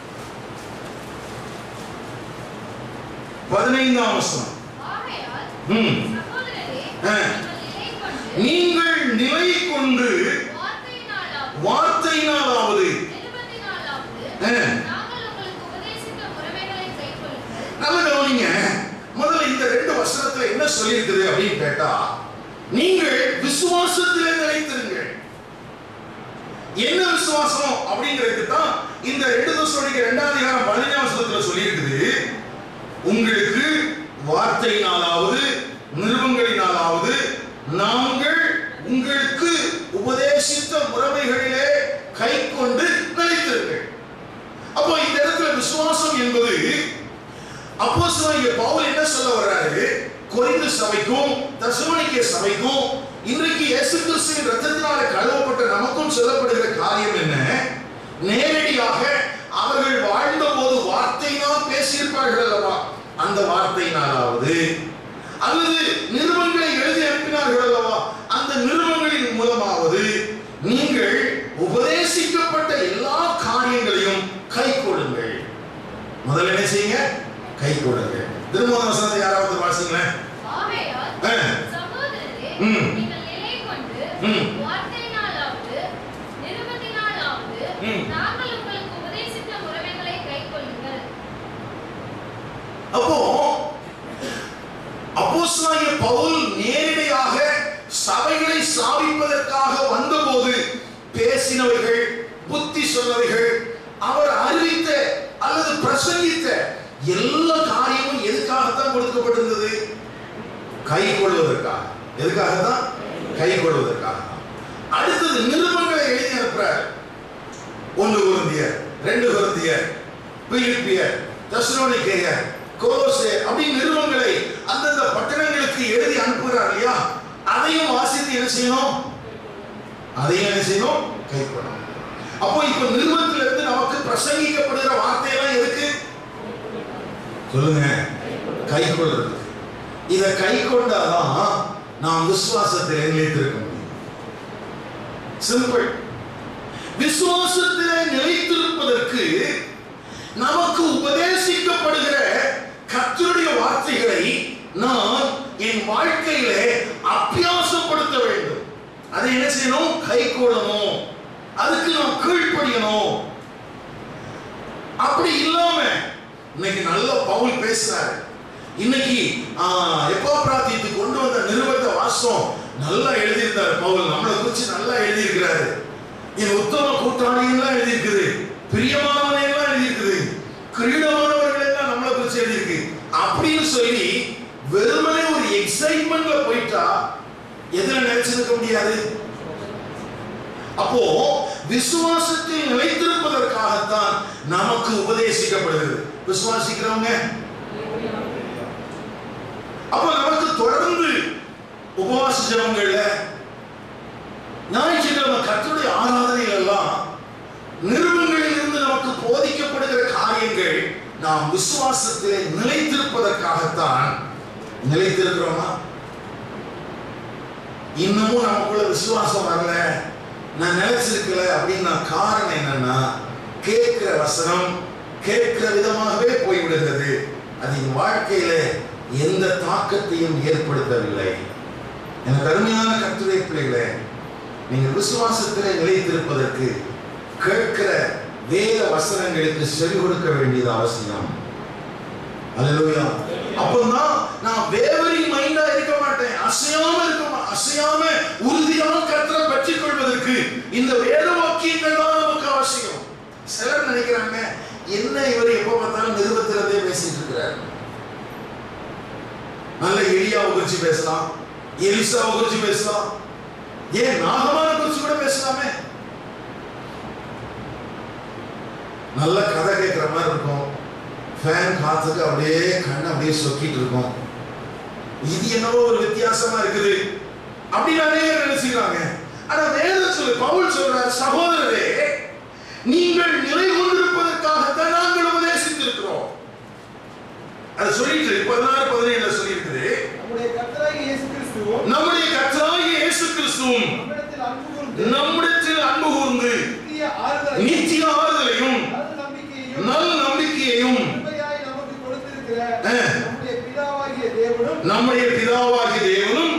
15ஆம் வசனம். நீங்கள் நிலை கொண்டு வார்த்தையினாலாவது நல்ல கவனிங்க. முதல்ல இந்த 2 வசனத்துல என்ன சொல்லியிருக்குது அப்படின்னு கேட்டா, நீங்கள் விசுவாசத்திலே நிலைத்திருங்கள். என்ன விசுவாசம் அப்படிங்கிறது தான் இந்த 2 தெசலோனிக்கேயர் 2ஆம் அதிகாரம் 15ஆம் வசனத்துல சொல்லியிருக்குது. உங்களுக்கு வார்த்தையினாலாவது நிருபங்களினாலாவது நாங்கள் உங்களுக்கு உபதேசித்த முறைமைகளிலே கை கொண்டு நிலைத்திருங்கள். அப்போ இந்த இடத்துல விசுவாசம் என்பது அப்போஸ்தலனாகிய பவுல் என்ன சொல்ல வர்றாரு, கொரிந்து சபைக்கும் தெசலோனிக்கே சபைக்கும் இன்றைக்கு இயேசு கிறிஸ்துவின் இரத்தத்தினாலே கழுவப்பட்ட நமக்கும் சொல்லப்படுகிற காரியம் என்ன? நேரடியாக அவர்கள் வாழ்ந்த போது வார்த்தையினால் பேசியிருப்பார்கள் அல்லவா, அந்த வார்த்தையினாலாவது அல்லது நிருபங்களை எழுதி அனுப்பினார்கள் அல்லவா, அந்த நிருபங்களின் மூலமாவது நீங்கள் உபதேசிக்கப்பட்ட எல்லா காரியங்களையும் கை கொள்ளுங்கள். முதல்ல என்ன செய்யுங்க? கை கொள்ளுங்கள். திருமண வசனத்தை யாராவது வாசிங்களேன். அப்போ அப்போஸ்தலனாகிய பவுல் நேரடியாக சபைகளை ஸ்தாபிப்பதற்காக வந்தபோது பேசினவைகள், புத்தி சொன்னவைகள், அவர் அறிவித்த அல்லது பிரசங்கித்த எல்லா காரியமும் எதுக்காகத்தான் கொடுக்கப்பட்டிருந்தது? கை கொள்வதற்காக. எதுக்காகத்தான்? கை கொள்வதற்காக. அடுத்தது நிருபங்களை எழுதி அனுப்புறார். 1 கொரிந்தியர், 2 கொரிந்தியர், பிலிப்பியர், தெசலோனிக்கேயர், கொலோசே அப்படி நிருபங்களை அந்தந்த பட்டணங்களுக்கு எழுதி அனுப்புகிறார் இல்லையா? அதையும் வாசித்து என்ன செய்யணும்? அதையும் என்ன செய்யணும்? கை கொள்ளணும். அப்போ இப்ப நிருபத்திலிருந்து நமக்கு பிரசங்கிக்கப்படுகிற வார்த்தையெல்லாம் எதுக்கு சொல்லுங்க? கை கொள்றது. இதை கை கொண்டாதான் நாம் விசுவாசத்திலே நிலைத்திருக்க முடியும். சிம்பிள். விசுவாசத்திலே நிலைத்திருப்பதற்கு நமக்கு உபதேசிக்கப்படுகிற கர்த்தருடைய வார்த்தைகளை நான் என் வாழ்க்கையிலே அபியாசப்படுத்த வேண்டும். அதை என்ன செய்யணும்? கை கொள்ளணும். அதுக்கு நாம் கீழ்ப்படியணும். அப்படி இல்லாம இன்னைக்கு நல்ல பவுல் பேசுறாரு. இன்னைக்கு எப்பாப்ராத்தியத்துக்கு கொண்டு வந்த நிருபத்தை வாசம் நல்லா எழுதியிருந்தாரு பவுல். நம்மளை குறிச்சு நல்லா எழுதியிருக்கிறாரு. என் உத்தம கூட்டாளிகள்லாம் எழுதியிருக்குது, பிரியமானவனை எல்லாம் எழுதியிருக்குது, கிரீடமானவர்கள் எல்லாம் நம்மளை குறிச்சு எழுதியிருக்கு அப்படின்னு சொல்லி வெறுமனே ஒரு எக்ஸைட்மெண்ட்ல போயிட்டா எதுல நினைச்சிருக்க முடியாது. அப்போ விசுவாசத்தில் நிலைத்திருப்பதற்காகத்தான் நமக்கு உபதேசிக்கப்படுகிறது. விசுவாசிக்கிறவங்க அப்ப நமக்கு தொடர்ந்து உபவாச ஜெபங்கள்ல, ஞாயிற்றுக்கிழமை கர்த்தருடைய ஆராதனைகள் எல்லாம் நிருபங்களில் இருந்து நமக்கு போதிக்கப்படுகிற காரியங்கள் நாம் விசுவாசத்திலே நிலைத்திருப்பதற்காகத்தான். நிலைத்திருக்கிறோமா? இன்னமும் நமக்குள்ள விசுவாசம் வரல, நான் நிலைச்சிருக்கல அப்படின்னா காரணம் என்னன்னா, கேட்கிற வசனம் கேட்கிற விதமாகவே போய்விடுகிறது. அது என் வாழ்க்கையில எந்த தாக்கத்தையும் ஏற்படுத்தவில்லை. எனக்கு அருமையான கர்த்தருடைய பிள்ளைகளே, நீங்கள் விசுவாசத்திலே நிலைத்திருப்பதற்கு கேட்கிற வேத வசனங்களுக்கு செவி கொடுக்க வேண்டியது அவசியம். அல்லேலூயா. அப்பதான் நான் வேவரிங் மைண்டா இருக்க மாட்டேன், அசையாம உறுதியாக கர்த்தரை பற்றிக் கொள்வதற்கு இந்த வேத வாக்கியங்கள் தான் நமக்கு அவசியம். சிலர் நினைக்கிறாங்க, என்ன இவர் எப்ப பார்த்தாலும் நிருபத்திலே பேசிட்டு இருக்கிறார். நல்ல எலியாவை குறிச்சு பேசலாம், எலிசாவை குறிச்சு பேசலாம், ஏன் நாகமான குறிச்சு கூட பேசலாமே. நல்ல கதை கேட்கிற மாதிரி இருக்கும், ஃபேன் காத்துக்கு அப்படியே கண்ணை அப்படியே சொக்கிட்டு இருக்கும். இது என்னவோ ஒரு வித்தியாசமா இருக்குது அப்படின்னு நிறைய நினைச்சுக்கிறாங்க. ஆனா வேதம் சொல்லு, பவுல் சொல்றார், சகோதரரே நீங்கள் நிலை கொண்டிருப்பதற்காகத்தான் நாங்கள் உபதேசித்திருக்கிறோம். அதை சொல்லிட்டு 16-17 சொல்லி இருக்குது, நம்முடைய கர்த்தராகிய இயேசு கிறிஸ்துவும் நம்மிடத்தில் அன்பு கூர்ந்து நித்திய ஆறுதலையும் நல் நம்பிக்கையையும் நம்முடைய பிதாவாகிய தேவனும்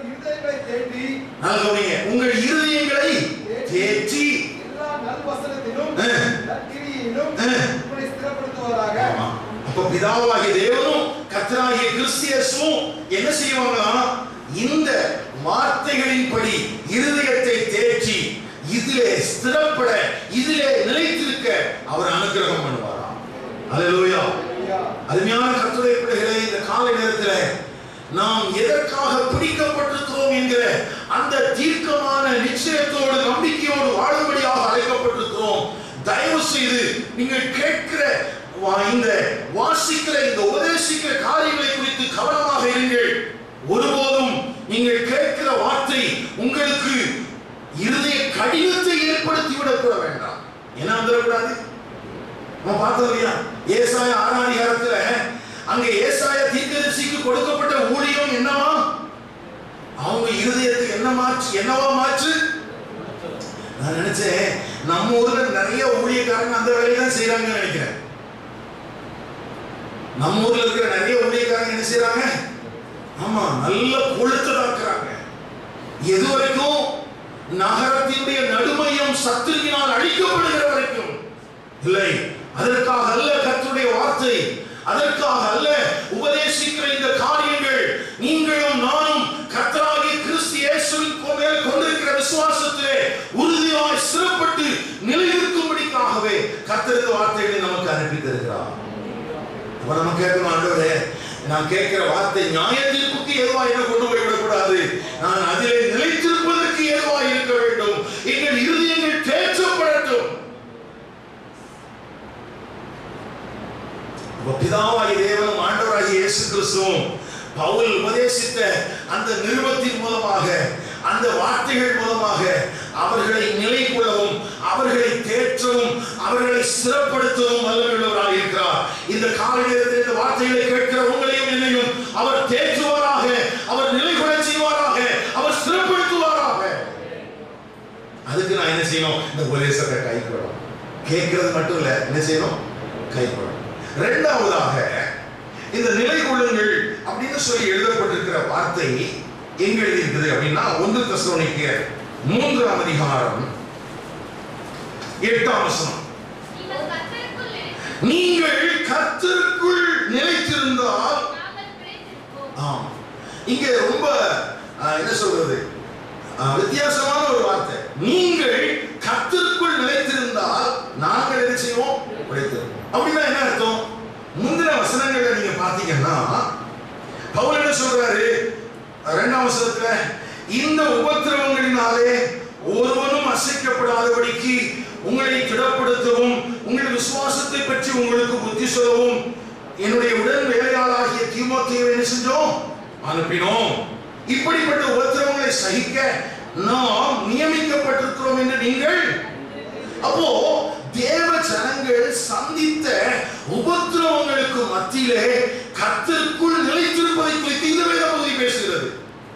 உங்கள் இருதயங்களை தேற்றி அப்ப பிதாவாகிய தேவனும் கர்த்தராகிய கிறிஸ்து இயேசுவும் என்ன செய்வாங்களா? இந்த வார்த்தைகளின்படி இருதயத்தை தேற்றி இதிலே ஸ்திரப்பட, இதிலே நிலைத்திருக்க அவர் அனுக்கிரகம் பண்ணுவாராம். அல்லேலூயா. அருமையான கர்த்தருடைய பிள்ளைகளே, இந்த காலை நேரத்தில் நாம் எதற்காக பிடிக்கப்பட்டிருக்கிறோம் என்கிற அந்த தீர்க்கமான நிச்சயத்தோடு நம்பிக்கையோடு வாழும்படியாக அழைக்கப்பட்டிருக்கிறோம். தயவு செய்து நீங்கள் கேட்கிற இந்த வாசிக்கிற இந்த உபதேசிக்கிற காரியங்களை குறித்து கவனமாக இருங்கள். ஒருபோதும் நீங்கள் கேட்கிற வார்த்தை உங்களுக்கு இருதய கடினத்தை ஏற்படுத்தி விடக்கூட வேண்டாம். என்ன வந்துடக்கூடாது? நம்ம பார்த்தோம் இல்லையா, ஏசாயா 6ஆம் அதிகாரத்துல அங்க ஏசாயா தீர்க்கதரிசிக்கு கொடுக்கப்பட்ட ஊழியம் என்னவா? அவங்க இருதயத்துக்கு என்னவா மாற்று? நான் நினைச்சேன் நம்ம ஊர்ல நிறைய ஊழியக்காரங்க அந்த வேலையை தான் செய்யறாங்கன்னு நினைக்கிறேன். நம்ம ஊர்ல இருக்கிற நிறைய ஊழியக்காரங்க என்ன செய்யறாங்க? ஆமா, நல்ல கொளுத்ததாக்குறாங்க. எது வரைக்கும்? நகரத்தினுடைய நடுமையம் சத்துருவினால் அழிக்கப்படுகிற வரைக்கும். இல்லை, அதற்காக அல்ல கர்த்தருடைய வார்த்தை, அதற்காக அல்ல உபதேசிக்கிற இந்த காரியங்கள். நீங்களும் நானும் கர்த்தராகிய கிறிஸ்து இயேசுவின் மேல் கொண்டிருக்கிற விசுவாசத்திலே உறுதியாய் ஸ்திரப்பட்டு நிலைநிற்கும்படிக்காகவே கர்த்தர் இந்த வார்த்தைகளை நமக்கு அனுப்பி தருகிறார். அப்ப நம்ம கேட்கணும், ஆண்டவரே நான் கேட்கிற வார்த்தை நியாய தீர்ப்புக்கு ஏதுவா என்ன கொண்டு போய்விடக்கூடாது, நான் அதிலே நிலைத்திருப்பதற்கு ஏதுவா இருக்க வேண்டும், எங்கள் இருதயங்கள் தேற்றப்படட்டும். பிதாவாகிய தேவனும் ஆண்டவராகிய இயேசு கிறிஸ்துவும் பவுல் உபதேசித்த அந்த நிருபத்தின் மூலமாக, அந்த வார்த்தைகள் மூலமாக அவர்களை நிலை கொள்ளவும், அவர்களை தேற்றவும், அவர்களை சிறப்படுத்தவும் வல்லமையுள்ளவராக இருக்கிறார். இந்த காலை நேரத்தில் இந்த வார்த்தைகளை கேட்கிற உங்களையும் என்னையும் அவர் தேற்றுவாராக, அவர் நிலை கொள்ள செய்வாராக, அவர் சிறப்படுத்துவாராக. அதுக்கு நான் என்ன செய்யணும்? இந்த உபதேசத்தை கைக்கொள்ளணும். கேட்கிறது மட்டும் இல்ல, என்ன செய்யணும்? கைக்கொள்ளணும். இரண்டாவதாக இந்த நிலை கொள்ளுங்கள் அப்படின்னு சொல்லி எழுதப்பட்டிருக்கிற வார்த்தை எங்க எழுதியிருக்குது அப்படின்னா 1 தெசலோனிக்கேயர் 3ஆம் அதிகாரம் 8ஆம் வசனம். நீங்கள் கர்த்தருக்குள் நிலைத்திருந்தால் இங்க ரொம்ப என்ன சொல்றது வித்தியாசமான ஒரு வார்த்தை. நீங்கள் கர்த்தருக்குள் நிலைத்திருந்தால் நாங்கள் என்ன செய்வோம்? உழைத்திருப்போம். அப்படின்னா என்ன அர்த்தம்? முந்தின வசனங்களை நீங்க பாத்தீங்கன்னா பவுல் என்ன சொல்றாரு 2ஆம் வசனத்துல, இந்த உபத்திரவங்களினாலே ஒருவனும் அசைக்கப்படாதபடிக்கு உங்களை திடப்படுத்தவும் உங்கள் விசுவாசத்தை பற்றி உங்களுக்கு புத்தி சொல்லவும் என்னுடைய உடன் வேலையாளாகிய தீமோத்தேயுவை என்ன செஞ்சோம்? அனுப்பினோம். இப்படிப்பட்ட உபத்திரவங்களை சகிக்க நாம் நியமிக்கப்பட்டிருக்கிறோம் என்று நீங்கள். அப்போ தேவ ஜனங்கள் சந்தித்த உபத்திரவங்களுக்கு மத்தியிலே கர்த்தருக்குள் நிலைத்திருப்பதை குறித்து இந்த வேத பகுதி பேசுகிறது.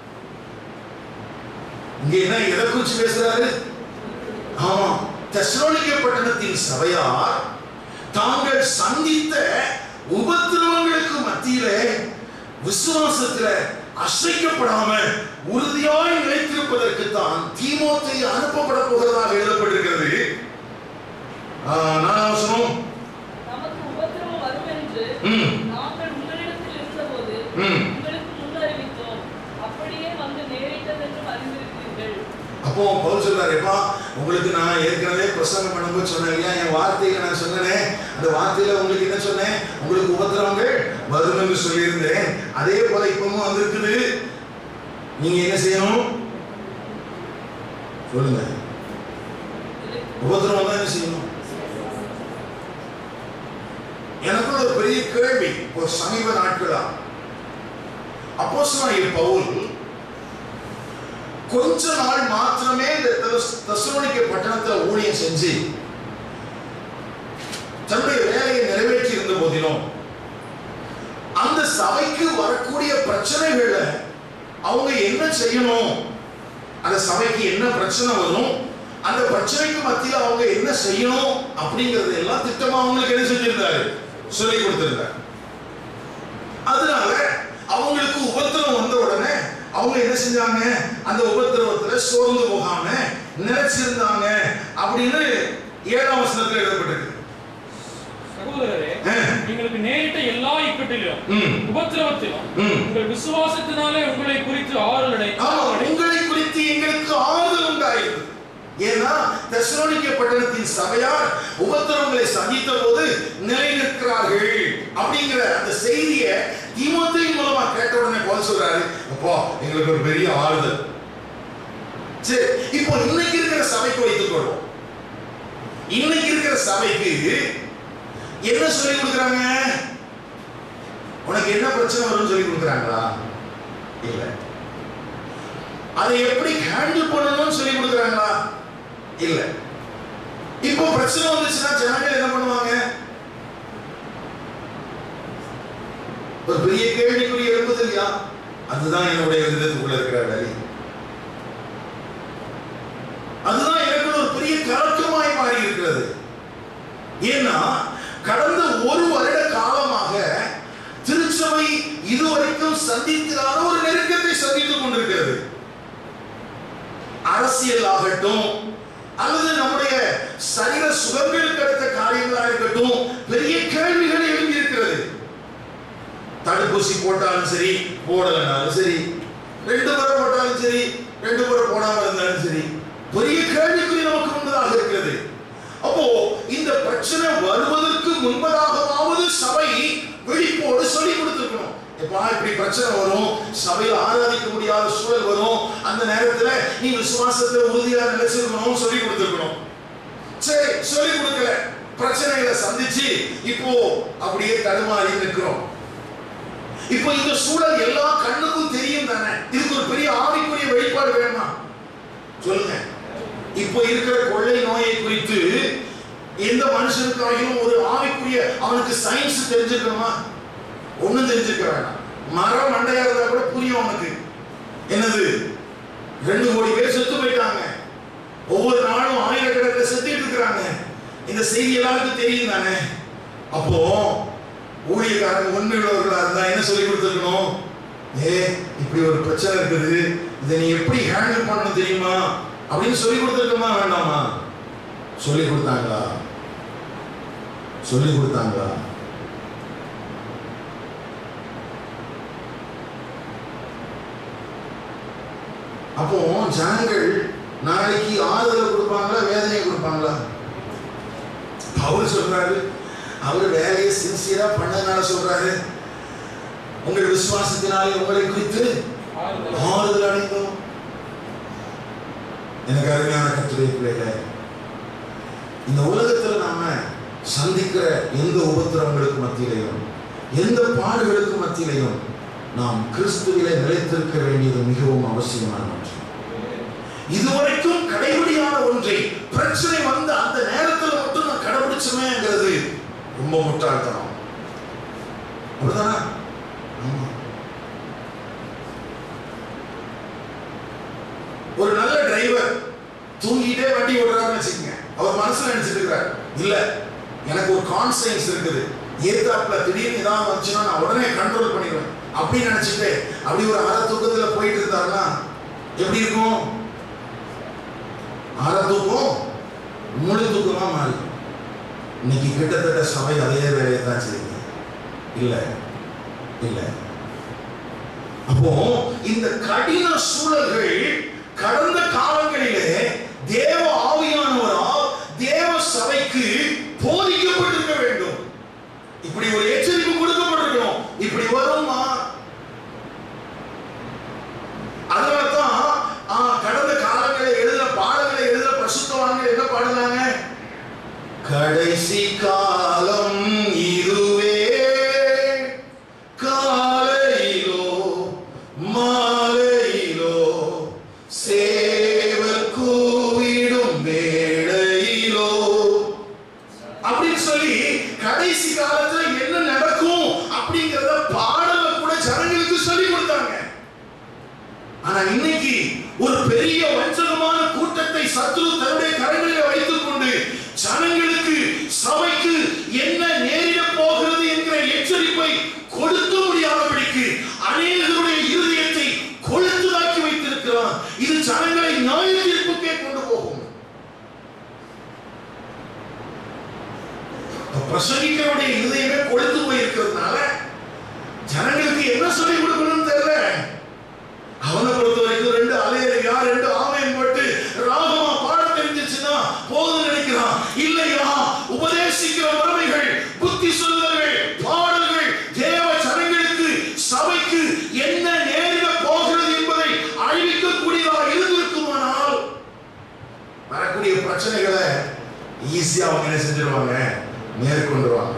இங்க என்ன எதை குறித்து பேசுறாரு? ஆமா, தெசலோனிக்கே பட்டணத்தின் சபையார் தாங்கள் சந்தித்த உபத்திரவங்களுக்கு மத்தியிலே விசுவாசத்துல அசைக்கப்படாம உறுதியாய் நிலைத்திருப்பதற்கு தான் தீமோத்தேயு அனுப்பப்பட போகிறதாக எழுதப்பட்டிருக்கிறது. நமக்கு உபத்திரவம் வரும் என்று நாங்கள் உங்களிடத்தில் இருந்தபோது உங்களுக்கு முன்னறிவித்தோம். அப்படியே வந்து நேரிட்டது என்று அறிந்திருக்கிறீர்கள். அப்போ பவுல் சொல்றாருப்பா, உங்களுக்கு நான் ஏற்கனவே பிரசங்கம் பண்ணும்போது சொன்னேன் இல்லையா, என் வார்த்தையில நான் சொன்னேன், அந்த வார்த்தையில உங்களுக்கு என்ன சொன்னேன்? உங்களுக்கு உபத்திரவங்கள் வரும் என்று சொல்லியிருந்தேன். அதே போல இப்பவும் வந்திருக்குது. நீங்க என்ன செய்யணும் சொல்லுங்க? உபத்திரவம் தான் என்ன செய்யணும்? எனக்கு ஒரு பெரிய கேள்வி ஒரு சமீப நாட்களா. அப்போஸ்தலனாகிய பவுல் கொஞ்ச நாள் மாத்திரமே இந்த தெசலோனிக்கே பட்டணத்தில் ஊழியம் செஞ்சு தன்னுடைய வேலையை நிறைவேற்றி இருந்த போதிலும் அந்த சபைக்கு வரக்கூடிய பிரச்சனைகள்ல அவங்க என்ன செய்யணும், அந்த சபைக்கு என்ன பிரச்சனை வரும், அந்த பிரச்சனைக்கு மத்தியில் அவங்க என்ன செய்யணும் அப்படிங்கறது எல்லாம் திட்டமா அவங்களுக்கு என்ன செஞ்சிருந்தாரு? சொல்லி கொடுத்திருந்தார். அதனால அவங்களுக்கு உபத்திரவம் வந்த உடனே அவங்க என்ன செஞ்சாங்க? அந்த உபத்திரவத்துல சோர்ந்து போகாம நினைச்சிருந்தாங்க அப்படின்னு 7ஆம் வசனத்தில் எழுதப்பட்டிருக்கு. சகோதரரே, உங்களுக்கு நேரிட்ட எல்லா இக்கட்டிலும் உபத்திரவத்திலும் உங்கள் விசுவாசத்தினாலே உங்களை குறித்து ஆறுதல் அடைந்தோம். உங்களை குறித்து எங்களுக்கு ஆறுதல் உண்டாயிருக்கு. ஏன்னா தெசலோனிக்கே பட்டணத்தின் சபையார் உபத்திரவங்களை சந்தித்த போது நிலை நிற்கிறார்கள் அப்படிங்கிற அந்த செய்தியை தீமோத்தேயு மூலமா கேட்ட உடனே பவுல் சொல்றாரு, அப்பா எங்களுக்கு ஒரு பெரிய ஆறுதல். சரி, இப்போ இன்னைக்கு இருக்கிற சபைக்கு வைத்துக் கொள்வோம். இன்னைக்கு இருக்கிற சபைக்கு என்ன சொல்லி கொடுக்குறாங்க? உனக்கு என்ன பிரச்சனை வரும்னு சொல்லி கொடுக்குறாங்களா? இல்ல. அதை எப்படி ஹேண்டில் பண்ணணும்னு சொல்லி கொடுக்குறாங்களா? இல்ல. இப்போ பிரச்சனை வந்துச்சுன்னா ஜனங்கள் என்ன பண்ணுவாங்க? ஒரு பெரிய கேள்விக்குறி எழுப்புது இல்லையா? அதுதான் என்னுடைய விதத்துக்குள்ள இருக்கிற வேலை. அதுதான் எனக்கு ஒரு பெரிய கலக்கமாய் மாறி இருக்கிறது. ஏன்னா கடந்த ஒரு வருட காலமாக திருச்சபை இதுவரைக்கும் சந்தித்திராத ஒரு நெருக்கத்தை சந்தித்துக் கொண்டிருக்கிறது. அரசியல் ஆகட்டும் அல்லது நம்முடைய சரீர சுகங்களுக்கு அடுத்த காரியங்களாக இருக்கட்டும், பெரிய கேள்விகள் எழுப்பி இருக்கிறது. தடுப்பூசி போட்டாலும் சரி, போடலனாலும் சரி, 2 முறை போட்டாலும் சரி, 2 முறை போடாமல் இருந்தாலும் சரி, பெரிய கேள்விக்குறி நமக்கு முன்பதாக இருக்கிறது. அப்போ இந்த பிரச்சனை வருவதற்கு முன்பதாகவாவது சபை விழிப்போடு சொல்லி கொடுத்திருக்கணும். இப்படி பிரச்சனை வரும், சபையில் ஆராதிக்க முடியாத சூழல் வரும், அந்த நேரத்துல நீ விசுவாசத்துல உறுதியா நிலைச்சிருக்கணும் சொல்லி கொடுத்திருக்கணும். சரி, சொல்லி கொடுக்கல, பிரச்சனைகளை சந்திச்சு இப்போ அப்படியே தடுமாறி நிற்கிறோம். இப்போ இந்த சூழல் எல்லா கண்ணுக்கும் தெரியும் தானே? இதுக்கு ஒரு பெரிய ஆவிக்குரிய வெளிப்பாடு வேணுமா? சொல்லுங்க. இப்போ இருக்கிற கொள்ளை நோயை குறித்து எந்த மனுஷனுக்காகவும் ஒரு ஆவிக்குரிய அவனுக்கு சயின்ஸ் தெரிஞ்சுக்கணுமா? ஒண்ணும் தெரிஞ்சுக்க வேண்டாம். மரம் மண்டையா இருந்தா கூட புரியும் அவனுக்கு. என்னது, 2 கோடி பேர் செத்து போயிட்டாங்க, ஒவ்வொரு நாளும் ஆயிரக்கணக்கில் செத்துட்டு இருக்கிறாங்க. இந்த செய்தி எல்லாருக்கும் தெரியும் தானே? அப்போ ஊழியக்காரங்க உண்மையுள்ளவர்களா இருந்தா என்ன சொல்லி கொடுத்துருக்கணும்? இப்படி ஒரு பிரச்சனை இருக்குது, இதை நீ எப்படி ஹேண்டில் பண்ணணும் தெரியுமா அப்படின்னு சொல்லி கொடுத்துருக்கோமா வேண்டாமா? சொல்லி கொடுத்தாங்களா? சொல்லி கொடுத்தாங்களா? அப்போ ஜனங்கள் நாளைக்கு ஆறுதலை கொடுப்பாங்களா, வேதனையை கொடுப்பாங்களா? பவுல் சொல்றாரு, அவர் வேலையை சின்சியரா பண்ணதுனால சொல்றாரு, உங்கள் விசுவாசத்தினாலே உங்களை குறித்து ஆறுதல் அடைந்தோம். எனக்கு அருமையான கர்த்தருடைய பிள்ளைகளே, இந்த உலகத்தில் நாம சந்திக்கிற எந்த உபத்திரவங்களுக்கு மத்தியிலையும் எந்த பாடுகளுக்கு மத்தியிலையும் நாம் கிறிஸ்துவிலே நிலைத்திருக்க வேண்டியது மிகவும் அவசியமான ஒன்று. இதுவரைக்கும் கடைபிடியான ஒன்றை பிரச்சனை வந்த அந்த நேரத்தில் மட்டும் நான் கடைபிடிச்சுமேங்கிறது ரொம்ப முட்டாள்தனம். அப்படிதானா? ஒரு நல்ல டிரைவர் தூங்கிட்டே வண்டி ஓடுறாருன்னு வச்சுக்கோங்க, அவர் மனசுல நினைச்சிட்டு இருக்கிறார், இல்ல எனக்கு ஒரு கான்சியன்ஸ் இருக்குது, ஏத்தாப்புல திடீர்னு ஏதாவது வந்துச்சுன்னா நான் உடனே கண்ட்ரோல் பண்ணிடுவேன் அப்படின்னு நினைச்சிட்டு அப்படி ஒரு அரை தூக்கத்துல போயிட்டு இருந்தாருன்னா எப்படி இருக்கும்? அரை தூக்கம் முழு தூக்கமா மாறி. இன்னைக்கு கிட்டத்தட்ட சபை அதே வேலையை தான் செய்யுங்க. இல்ல இல்ல. அப்போ இந்த கடின சூழல்கள் கடந்த காலங்களிலே தேவ ஆவியானவரால் தேவ சபைக்கு போதிக்கப்பட்டிருக்க வேண்டும். இப்படி ஒரு எச்சரிக்கை கொடுக்கப்பட்டிருக்கணும், இப்படி வருமா. அதனால்தான் கடந்த காலங்களில் எழுதுற பாடங்களை எழுதுற பரிசுத்தவான்கள் என்ன பாடுறாங்க? கடைசி காலம் இதுவே, காலையிலோ மாலையிலோ சேவர் கூவிடும் வேளையிலோ அப்படின்னு சொல்லி கடைசி காலத்துல என்ன நடக்கும் அப்படிங்கறத பாடல கூட ஜனங்களுக்கு சொல்லி கொடுத்தாங்க. ஆனா இன்னைக்கு ஒரு பெரிய வஞ்சகமான கூட்டத்தை சத்துரு தன்னுடைய கரங்களில் வைத்துக் கொண்டு ஜனங்களுக்கு சபைக்கு என்ன நேரிட போகிறது என்கிற எச்சரிப்பை கொடுக்க முடியாதபடிக்கு அநேகருடைய இருதயத்தை கொளுத்துதாக்கி வைத்திருக்கிறான். இது ஜனங்களை நியாய தீர்ப்புக்கே கொண்டு போகும். பிரசங்கிக்கிறவருடைய இருதயமே கொளுத்து போயிருக்கிறதுனால ஜனங்களுக்கு என்ன சொல்லி கொடுக்கணும்னு தெரியல. அவனை பொறுத்த வரைக்கும் ரெண்டு அலையறியா ரெண்டு ஆமையன் போட்டு ராகமா பாட தெரிஞ்சிச்சுன்னா போதும் நினைக்கிறான். இல்லையா, உபதேசிக்கிற முறைகள், புத்தி சொல்லுதல்கள், பாடல்கள் தேவ ஜனங்களுக்கு சபைக்கு என்ன நேரிட போகிறது என்பதை அறிவிக்கக்கூடியதாக இருந்திருக்குமானால் வரக்கூடிய பிரச்சனைகளை ஈஸியா அவங்க என்ன செஞ்சிருவாங்க, மேற்கொண்டுருவாங்க.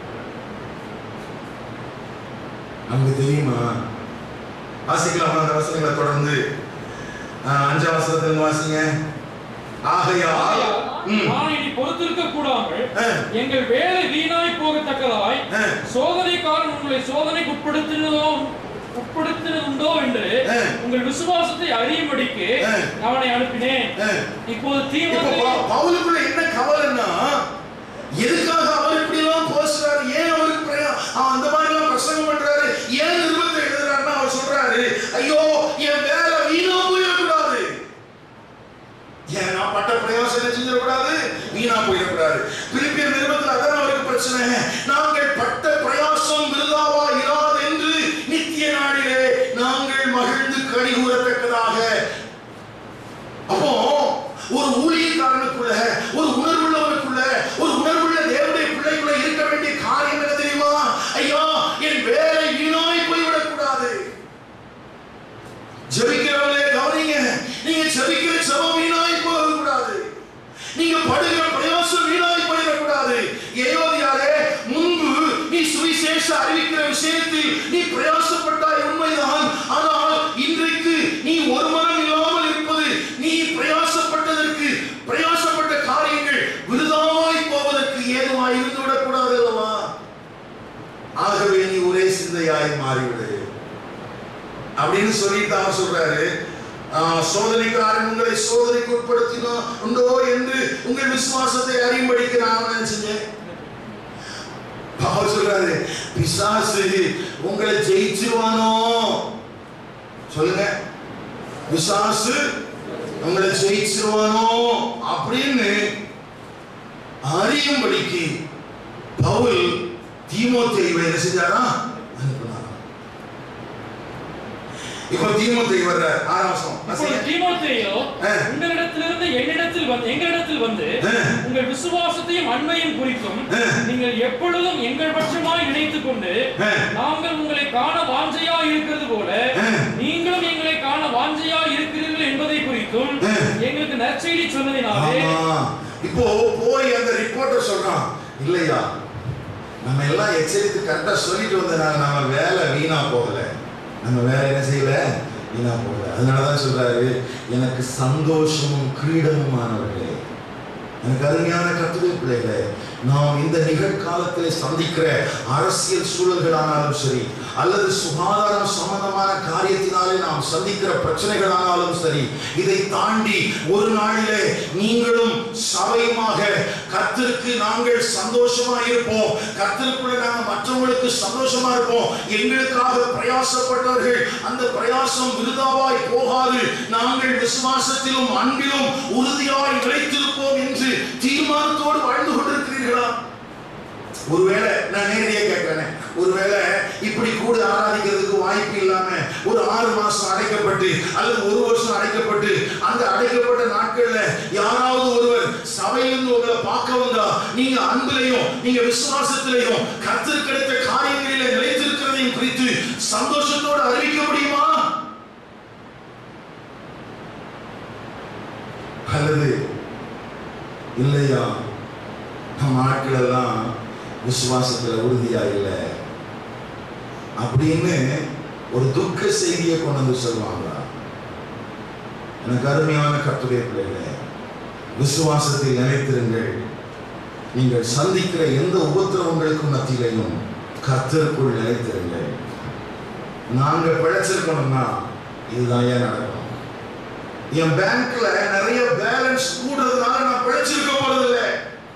நமக்கு தெரியுமா? வாசிக்கலாம் அந்த வசனங்களை தொடர்ந்து 5ஆம் வசனத்திலிருந்து வாசிங்க. ஆகையால் நான் இனி பொறுத்திருக்க கூடாமல் எங்கள் வேலை வீணாய் போகத்தக்கதாய் சோதனைக்காரன் உங்களை சோதனைக்கு உட்படுத்தினதுண்டோ என்று உங்கள் விசுவாசத்தை அறியும்படிக்கு அவனை அனுப்பினேன். இப்போது பவுலுக்குள்ள என்ன கவலைன்னா, எதுக்காக அவர் இப்படி எல்லாம் பேசுறாரு, ஏன் அவருக்கு அந்த மாதிரி எல்லாம் பிரசங்கம் பண்றாரு, ஏன் நிருபத்தை எழுதுறாருன்னா அவர் சொல்றாரு, ஐயோ என் வேலை வீணா போயிடக்கூடாது, ஏன் நான் பட்ட பிரயாசம் செஞ்சிடக்கூடாது, வீணா போயிடக்கூடாது. பிலிப்பியர் நிருபத்தில் அதான் அவருக்கு பிரச்சனை. நாங்கள் பட்ட பிரயாசம் விருதாவா இராது என்று நித்திய நாளிலே நாங்கள் மகிழ்ந்து கனி கூறத்தக்கதாக. அப்போ ஒரு ஊழியக்காரனுக்குள்ள, ஒரு உணர்வுள்ளவனுக்குள்ள, ஒரு உணர்வுள்ள தேவனுடைய பிள்ளைக்குள்ள இருக்க வேண்டிய காரியம் என்ன தெரியுமா? ஐயா, என் வேலை வீணாய் போய்விடக் கூடாது. ஜெபிக்கிறவங்களே கவனிங்க, நீங்க ஜெபிக்கிற ஜெபம் வீணாய் போகக்கூடாது, நீங்க படுகிற பிரயாசம் வீணாய் போயிடக்கூடாது. ஏயோதியாரே, முன்பு நீ சுவிசேஷ அறிவிக்கிற விஷயத்தில் நீ பிரயாசப்பட்டாய் உண்மைதான். ஆனால் இன்றைக்கு நீ ஒரு மனம் இல்லாமல் இருப்பது, நீ பிரயாசப்பட்டதற்கு பிரயாசப்பட்ட காரியங்கள் விருதாவாய் போவதற்கு ஏதுவாய் இருந்துவிடக் கூடாது அல்லவா? ஆகவே நீ ஒரே சிந்தையாய் மாறிவிடு அப்படின்னு சொல்லிட்டு அவர் சொல்றாரு. சோதனைக்காரன் உங்களை சோதனைக்கு உட்படுத்தினோ உண்டோ என்று உங்கள் விசுவாசத்தை அறியும்படிக்கு நான் நினைச்சேன். பவுல் சொல்றாரு, பிசாசு உங்களை ஜெயிச்சிருவானோ? சொல்லுங்க, பிசாசு உங்களை ஜெயிச்சிருவானோ அப்படின்னு அறியும்படிக்கு பவுல் தீமோத்தேயுவை என்ன செஞ்சாரா? அனுப்பினார். இப்போ தீமோத்தேயு வர்ற 6ஆம் வசனம். தீமோத்தேயு உங்களிடத்திலிருந்து எங்களிடத்தில் வந்து உங்கள் விசுவாசத்தையும் அன்பையும் குறித்தும் நீங்கள் எப்பொழுதும் எங்கள் பட்சமாய் நினைத்துக் கொண்டு நாங்கள் உங்களை காண வாஞ்சையா இருக்கிறது போல நீங்களும் எங்களை காண வாஞ்சையா இருக்கிறீர்கள் என்பதை குறித்தும் எங்களுக்கு நற்செய்தி சொன்னதினாலே. இப்போ போய் அந்த ரிப்போர்ட்டர் சொல்றான், இல்லையா நம்ம எல்லாம் எச்சரித்து கரெக்டா சொல்லிட்டு வந்தனால நம்ம வேலை வீணா போகல, நம்ம வேலை என்ன செய்யல, வீணா போகல. அதனாலதான் சொல்றாரு, எனக்கு சந்தோஷமும் கிரீடமுமானவர்களே, எனக்கு அருமையான கர்த்தருடைய பிள்ளைகளே, நாம் இந்த நிகழ்காலத்திலே சந்திக்கிற அரசியல் சூழல்களானாலும் சரி, அல்லது சுகாதாரம் சம்பந்தமான காரியத்தினாலே நாம் சந்திக்கிற பிரச்சனைகளானாலும் சரி, இதை தாண்டி ஒரு நாளிலே நீங்களும் சபையுமாக கர்த்தருக்கு நாங்கள் சந்தோஷமா இருப்போம், கர்த்தருக்குள்ள நாங்கள் மற்றவங்களுக்கு சந்தோஷமா இருப்போம், எங்களுக்காக பிரயாசப்பட்டவர்கள் அந்த பிரயாசம் விருதாவாய் போகாது, நாங்கள் விசுவாசத்திலும் அன்பிலும் உறுதியாய் நிலைத்திருப்போம் என்று தீர்மானத்தோடு வாழ்ந்து கொண்டிருக்கிறீர்களா? ஒருவேளை நான் நேரடியாக கேட்கிறேன், ஒருவேளை இப்படி கூட ஆராதிக்கிறதுக்கு வாய்ப்பு இல்லாம ஒரு 6 மாசம் அடைக்கப்பட்டு அல்லது 1 வருஷம் அடைக்கப்பட்டு அந்த அடைக்கப்பட்ட நாட்கள்ல யாராவது ஒருவர் சபையிலிருந்து உங்களை பார்க்க வந்தா, நீங்க அன்பிலையும் நீங்க விசுவாசத்திலையும் கர்த்தருக்கு கிடைத்த காரியங்களிலே நிலைத்திருக்கிறதையும் குறித்து சந்தோஷத்தோடு அறிவிக்க முடியுமா? அல்லது இல்லையா நம்ம ஆட்கள் எல்லாம் விசுவாசத்துல உறுதியா இல்லை அப்படின்னு ஒரு துக்க செய்தியை கொண்டு வந்து சொல்லுவாங்க. எனக்கு அருமையான கர்த்தருடைய பிள்ளைகளே, விசுவாசத்தில் நிலைத்திருங்கள். நீங்கள் சந்திக்கிற எந்த உபத்திரவங்களுக்கும் மத்தியிலையும் கர்த்தருக்குள் நிலைத்திருங்கள். நாங்க பிழைச்சிருக்கணும்னா இதுதான் ஏன் நடக்கும். என் பேங்க்ல நிறைய பேலன்ஸ் கூடுறதுனால நான் பிழைச்சிருக்க போறதில்லை.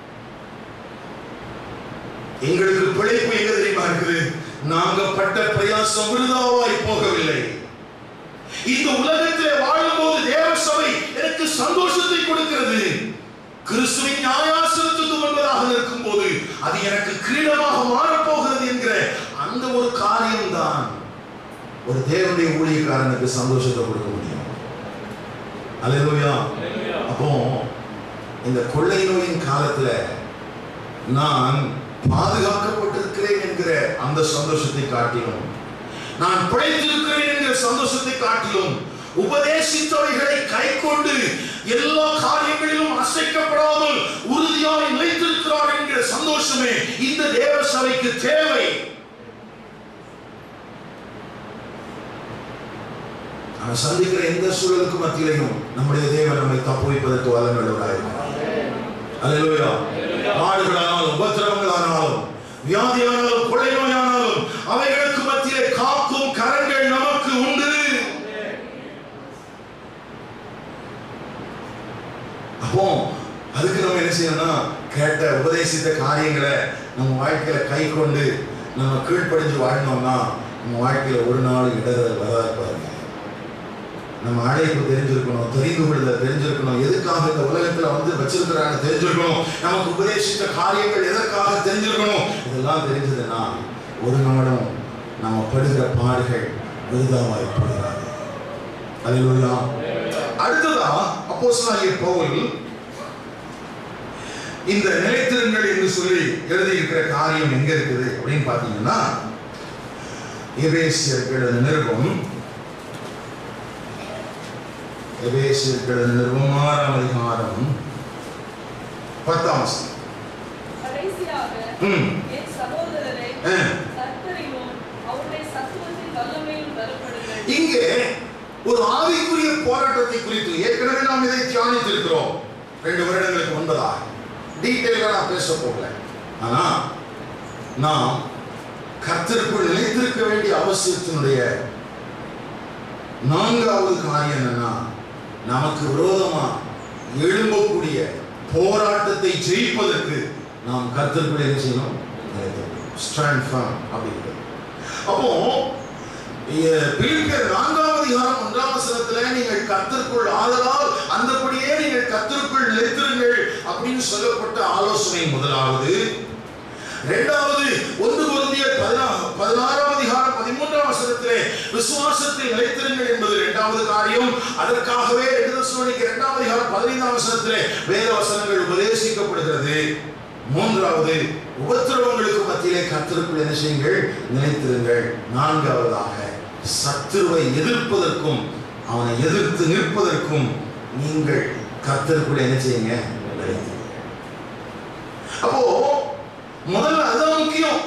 எங்களுக்கு பிழைப்பு எங்க தெரியுமா இருக்குது? நாங்க பட்ட பிரயாசம் விருதாவாய் போகவில்லை. இந்த உலகத்திலே வாழும்போது தேவ சபை எனக்கு சந்தோஷத்தை கொடுக்கிறது. கிறிஸ்துவின் நியாயாசனத்துக்கு முன்பதாக இருக்கும் போது அது எனக்கு கிரீடமாக மாறப்போகிறது என்கிற அந்த ஒரு காரியம்தான் ஒரு தேவனுடைய ஊழியக்காரனுக்கு சந்தோஷத்தை கொடுக்க முடியும். அல்லேலூயா. அப்போ இந்த கொள்ளை நோயின் காலத்துல நான் பாதுகாக்கப்பட்டிருக்கிறேன் என்கிற அந்த சந்தோஷத்தை காட்டிலும், நான் பிழைத்திருக்கிறேன் என்கிற சந்தோஷத்தை காட்டிலும், உபதேசித்தவைகளை கை கொண்டு எல்லா காரியங்களிலும் அசைக்கப்படாமல் உறுதியாய் நிலைத்திருக்கிறார் என்கிற சந்தோஷமே இந்த தேவ சபைக்கு தேவை. நாம் சந்திக்கிற எந்த சூழலுக்கு மத்தியிலையும் நம்முடைய தேவன் நம்மை தப்புவிப்பதற்கு வல்லமையுள்ளவராயிருக்கிறார். அல்லேலூயா. பாடுகளானாலும் உபத்திரவங்களானாலும் வியாதியானாலும் கொள்ளை நோயானாலும் அவைகளுக்கு மத்தியிலே காக்கும் கரங்கள் நமக்கு உண்டு. அப்போ அதுக்கு நம்ம என்ன செய்யணும்னா, கேட்ட உபதேசித்த காரியங்களை நம்ம வாழ்க்கையில கை கொண்டு நம்ம கீழ்ப்படிஞ்சு வாழ்ந்தோம்னா நம்ம வாழ்க்கையில ஒரு நாள் இடர்கள் வராது. பாருங்க, நம்ம அழைப்பு தெரிஞ்சிருக்கணும், தெரிந்து கொள்ளுதல் தெரிஞ்சிருக்கணும், எதுக்காக இந்த உலகத்துல வந்து வச்சிருக்கிறாங்க தெரிஞ்சிருக்கணும், நமக்கு உபதேசித்த காரியங்கள் எதற்காக தெரிஞ்சிருக்கணும். இதெல்லாம் தெரிஞ்சதுன்னா ஒரு நாளும் நம்ம படுகிற பாடுகள் விருதாவாய் போகிறாங்க. அல்லேலூயா. அடுத்ததா அப்போஸ்தலனாகிய பவுல் இந்த நிலைத்திருங்கள் என்று சொல்லி எழுதியிருக்கிற காரியம் எங்க இருக்குது அப்படின்னு பாத்தீங்கன்னா, எபேசியர்கள் நிருபம் 6ஆம் அதிகாரம் 10ஆம் வசனம். கடைசியாக என் சகோதரரே, கர்த்தரிலும் அவருடைய சத்துவத்தின் வல்லமையிலும் பலப்படுங்கள். இங்கே ஒரு ஆவிக்குரிய போராட்டத்தை குறித்து ஏற்கனவே நாம் இதை தியானித்திருக்கிறோம் 2 வருடங்களுக்கு முன்பதாக. டீட்டெயிலாக நான் பேச போகல. ஆனா நாம் கர்த்தருக்குள் நிலைத்திருக்க வேண்டிய அவசியத்தினுடைய 4வது காரியம் என்னன்னா, நமக்கு விரோதமா எழும்பக்கூடிய போராட்டத்தை ஜெயிப்பதற்கு நாம் கர்த்தருக்குள் என்ன செய்யணும்? ஸ்டாண்ட் ஃபர்ம் அப்படிங்கிறது. அப்போ பிலிப்பியர் 4ஆம் அதிகாரம் 1ஆம் வசனத்துல நீங்கள் கர்த்தருக்குள் ஆதலால் அந்தபடியே நீங்கள் கர்த்தருக்குள் நிலைத்திருங்கள் அப்படின்னு சொல்லப்பட்ட ஆலோசனை முதலாவது. இரண்டாவது 1 கொரிந்தியர் 16ஆம் அதிகாரம் 13ஆம் வசனத்திலே விசுவாசத்தில் நிலைத்திருங்கள் என்பது இரண்டாவது காரியம். அதற்காகவே 2 தெசலோனிக்கேயர் 2ஆம் அதிகாரம் 15ஆம் வசனத்திலே வேத வசனங்கள் உபதேசிக்கப்படுகிறது. மூன்றாவது உபத்திரவங்களுக்கு மத்தியிலே கர்த்தருக்குள் என்ன செய்யுங்கள்? நிலைத்திருங்கள். நான்காவதாக சத்துருவை எதிர்ப்பதற்கும் அவனை எதிர்த்து நிற்பதற்கும் நீங்கள் கர்த்தருக்குள் என்ன செய்யுங்க? நிலைத்திருங்க. அப்போ முதல்ல அதான் முக்கியம்.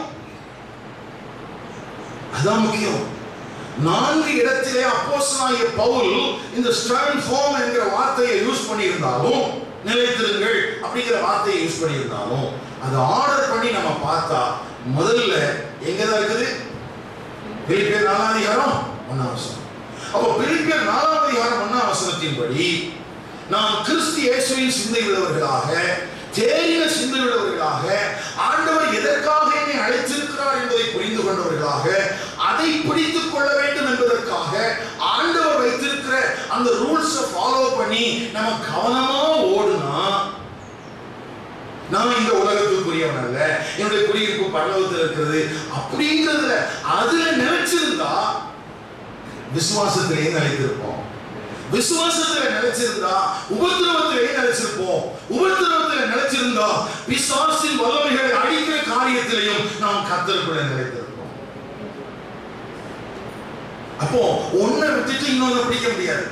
அதான் முக்கியம். 4 இடத்திலே அப்போஸ்தலனாகிய பவுல் இந்த ஸ்டாண்ட் ஃபர்ம் என்கிற வார்த்தையை யூஸ் பண்ணியிருந்தாலும், நிலைத்திருங்கள் அப்படிங்கிற வார்த்தையை யூஸ் பண்ணியிருந்தாலும், அதை ஆர்டர் பண்ணி நம்ம பார்த்தா முதல்ல எங்கதான் இருக்குது? பிலிப்பியர் 4ஆம் அதிகாரம் 1ஆம் வசனம். அப்போ பிலிப்பியர் 4ஆம் அதிகாரம் 1ஆம் வசனத்தின்படி நாம் கிறிஸ்து இயேசுவின் சிந்தை உள்ளவர்களாக, தேறின சிந்தை உள்ளவர்களாக, ஆண்டவர் எதற்காக என்னை அழைத்திருக்கிறார் என்பதை புரிந்து கொண்டவர்களாக, அதை பிடித்துக் கொள்ள வேண்டும் என்பதற்காக ஆண்டவர் வைத்திருக்கிற அந்த ரூல்ஸை ஃபாலோ பண்ணி நம்ம கவனமா ஓடுனா, நான் இந்த உலகத்துக்குரியவன் அல்ல, என்னுடைய குடியிருப்பு பரலோகத்தில் இருக்கிறது அப்படிங்கிறதுல அதுல நினைச்சிருந்தா விசுவாசத்திலேயே நிலைத்திருப்போம். விசுவாசத்துல நிலைச்சிருந்தா உபத்திரவத்திலேயே நிலைச்சிருப்போம். உபத்திரவத்துல நிலைச்சிருந்தா பிசாசின் வல்லமைகளை அழிக்கிற காரியத்திலையும் நாம் கர்த்தருக்குள்ள நிலைத்திருப்போம். அப்போ ஒன்னை விட்டுட்டு இன்னொன்னு பிடிக்க முடியாது.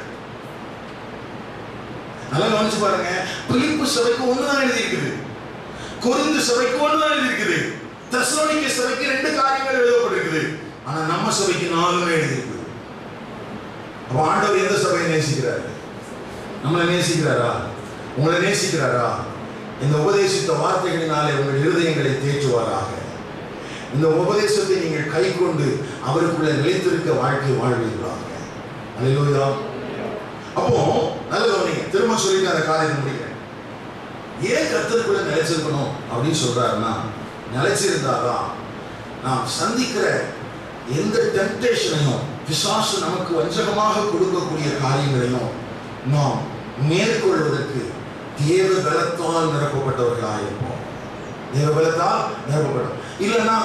நல்லா கவனிச்சு பாருங்க. பிலிப்பு சபைக்கு ஒண்ணுதான் எழுதி இருக்குது, கொரிந்து சபைக்கு ஒண்ணுதான் எழுதி இருக்குது, தெசலோனிக்கே சபைக்கு 2 காரியங்கள் எழுதப்பட்டிருக்குது. ஆனா நம்ம சபைக்கு 4 எழுதி இருக்குது. அப்ப ஆண்டவர் எந்த சபையை நேசிக்கிறாரு? நம்மளை நேசிக்கிறாரா? உங்களை நேசிக்கிறாரா? இந்த உபதேசித்த வார்த்தைகளினாலே உங்கள் இருதயங்களை தேற்றுவாராக. இந்த உபதேசத்தை நீங்கள் கை கொண்டு அவருக்குள்ள நிலைத்திருக்க வாழ்க்கை வாழ்வீர்களாக. அல்லேலூயா. அப்போ நல்ல கவனிங்க. திரும்ப சொல்லிட்டு அந்த காரியத்தை முடிக்கிறேன். ஏன் கர்த்தருக்குள்ள நிலைச்சிருக்கணும் அப்படின்னு சொல்றாருன்னா, நிலைச்சிருந்தாதான் நாம் சந்திக்கிற எந்த டெம்ப்டேஷனையும், பிசாசு நமக்கு வஞ்சகமாக கொடுக்கக்கூடிய காரியங்களையும் நாம் மேற்கொள்வதற்கு தேவ பலத்தால் நிரப்பப்பட்டவர்களாக இருப்போம். தேவ பலத்தால் நிரப்பப்படும். இல்லைன்னா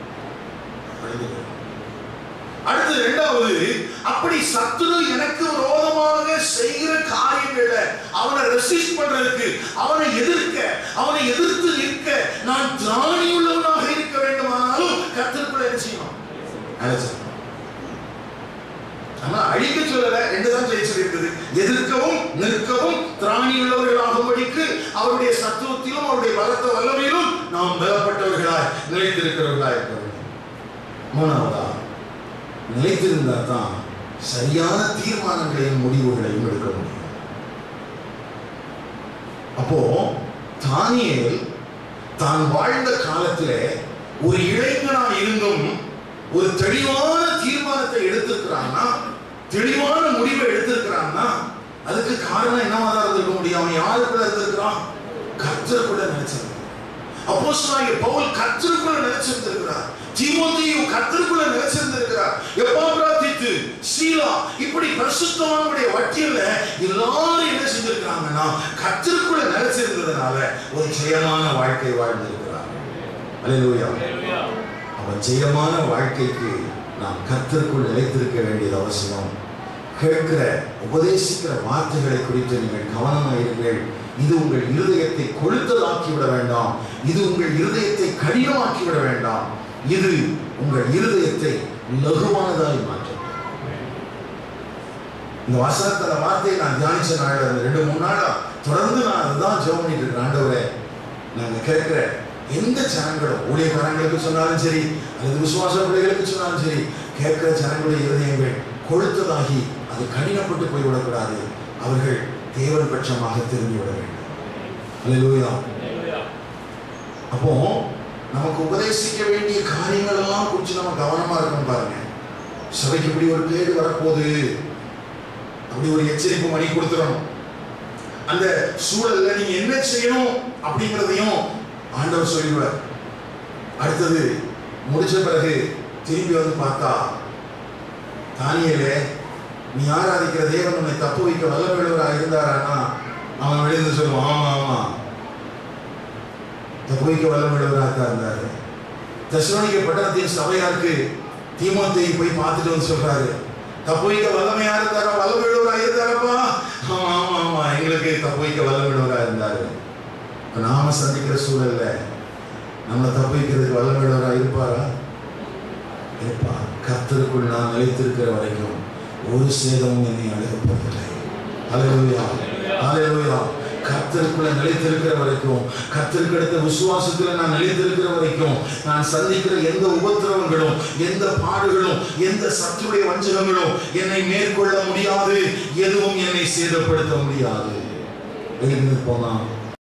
அடுத்து இரண்டாவது, அப்படி சத்துரு எனக்கு விரோதமாக செய்கிற காரியங்களை அவனை ரெசிஸ்ட் பண்றதுக்கு, அவனை எதிர்க்க, அவனை எதிர்த்து நிற்க நான் திராணி உள்ளவனாக இருக்க வேண்டுமானாலும் கர்த்தருக்குள்ள என்ன செய்யணும்? ஆனா அழிக்க சொல்லல, 2 தான் சொல்லியிருக்குது. எதிர்க்கவும் நிற்கவும் திராணி உள்ளவர்களாகும்படிக்கு அவருடைய சத்துவத்திலும் அவருடைய பலத்த வல்லமையிலும் நாம் பலப்பட்டவர்களாய் நிலைத்திருக்கிறவர்களாய் இருக்க வேண்டும். மூணாவதா, நிலைத்திருந்தா தான் சரியான தீர்மானங்களையும் முடிவுகளையும் எடுக்க முடியும். அப்போ தானியேல் தான் வாழ்ந்த காலத்திலே ஒரு இளைஞனா இருந்தும் ஒரு தெளிவான தீர்மானத்தை எடுத்திருக்கிறான்னா, தெளிவான முடிவை எடுத்திருக்கிறான்னா, அதுக்கு காரணம் என்னவா தான் இருக்க முடியும்? அவன் யாருக்குள்ள இருந்திருக்கிறான்? கர்த்தருக்குள்ள நினைச்சிருக்கிறான். அப்போஸ்தலனாகிய பவுல் கர்த்தருக்குள்ள நினைச்சிருந்திருக்கிறார். தீமோத்தேயு கர்த்தருக்குள்ள நினைச்சிருந்திருக்கிறார். எப்பாப்ராதீத்து, சீலா, இப்படி பரிசுத்தவான்களுடைய வட்டியில எல்லாரும் என்ன செஞ்சிருக்காங்கன்னா கர்த்தருக்குள்ள நினைச்சிருந்ததுனால ஒரு ஜெயமான வாழ்க்கை வாழ்ந்திருக்கிறார். அல்லேலூயா. அவன் ஜெயமான வாழ்க்கைக்கு நாம் கர்த்தருக்குள் நிலைத்திருக்க வேண்டியது அவசியம். கேட்கிற உபதேசிக்கிற வார்த்தைகளை குறித்து நீங்கள் கவனமாக இருங்கள். இது உங்கள் இருதயத்தை கொளுத்தலாக்கி விட வேண்டாம். இது உங்கள் இருதயத்தை கடினமாக்கி விட வேண்டாம். இது உங்கள் இருதயத்தை லகுவானதாய் மாற்றும். இந்த வசனத்துல வார்த்தையை நான் தியானிச்ச நாள் 2-3 நாளா தொடர்ந்து நான் அதுதான் ஜெபம் பண்ணிட்டு இருக்கேன். ஆண்டவரே, நாங்க கேட்கிற எந்த ஜனங்களும், ஊழியக்காரங்களுக்கு சொன்னாலும் சரி, அல்லது விசுவாச பிள்ளைகளுக்கு சொன்னாலும் சரி, கேட்கிற ஜனங்களுடைய இருதயங்கள் கொழுத்ததாகி அது கடினப்பட்டு போய்விடக்கூடாது. அவர்கள் தேவன் பட்சமாக திரும்பி விட வேண்டும். அல்லேலூயா. அப்போ நமக்கு உபதேசிக்க வேண்டிய காரியங்கள் எல்லாம் குறித்து நம்ம கவனமா இருக்கணும். பாருங்க, சபைக்கு இப்படி ஒரு கேடு வரப்போகுது, அப்படி ஒரு எச்சரிப்பு மணி கொடுத்துடணும். அந்த சூழல்ல நீங்க என்ன செய்யணும் அப்படிங்கிறதையும் ஆண்டவர் சொல்லிடுவார். அடுத்தது முடிச்ச பிறகு திரும்பி வந்து பார்த்தா, தானியேலே, நீ ஆராதிக்கிற தேவன் உன்னை தப்பு வைக்க வல்லமையுள்ளவராக இருந்தாரானா? அவன் வெளியிருந்து சொல்லுவான், ஆமா ஆமா, தப்பு வைக்க வல்லமையுள்ளவராக தான் இருந்தாரு. தெசலோனிக்கே பட்டணத்தின் சபையாருக்கு தீமோத்தேயு போய் பார்த்துட்டு வந்து சொல்றாரு, தப்பு வைக்க வல்லமையா இருந்தாரா? வல்லமையுள்ளவராக இருந்தாரப்பா. ஆமா ஆமா ஆமா, எங்களுக்கு தப்பு வைக்க வல்லமையுள்ளவராக இருந்தாரு. நாம சந்திக்கிற சூழல்ல நம்மளை தப்பு வைக்கிறதுக்கு வல்லமையுள்ளவராக இருப்பாரா? இருப்பா. கர்த்தருக்குள் நான் நிலைத்திருக்கிற வரைக்கும் ஒரு சேதமும் என்னை அணுகப்படவில்லை. அல்லேலூயா, அல்லேலூயா. கர்த்தருக்குள்ள நிலைத்திருக்கிற வரைக்கும், கர்த்தருக்கு அடுத்த விசுவாசத்துல நான் நிலைத்திருக்கிற வரைக்கும், நான் சந்திக்கிற எந்த உபத்திரவங்களும், எந்த பாடுகளும், எந்த சத்துடைய வஞ்சகங்களும் என்னை மேற்கொள்ள முடியாது. எதுவும் என்னை சேதப்படுத்த முடியாது. வெளியிருந்து போனா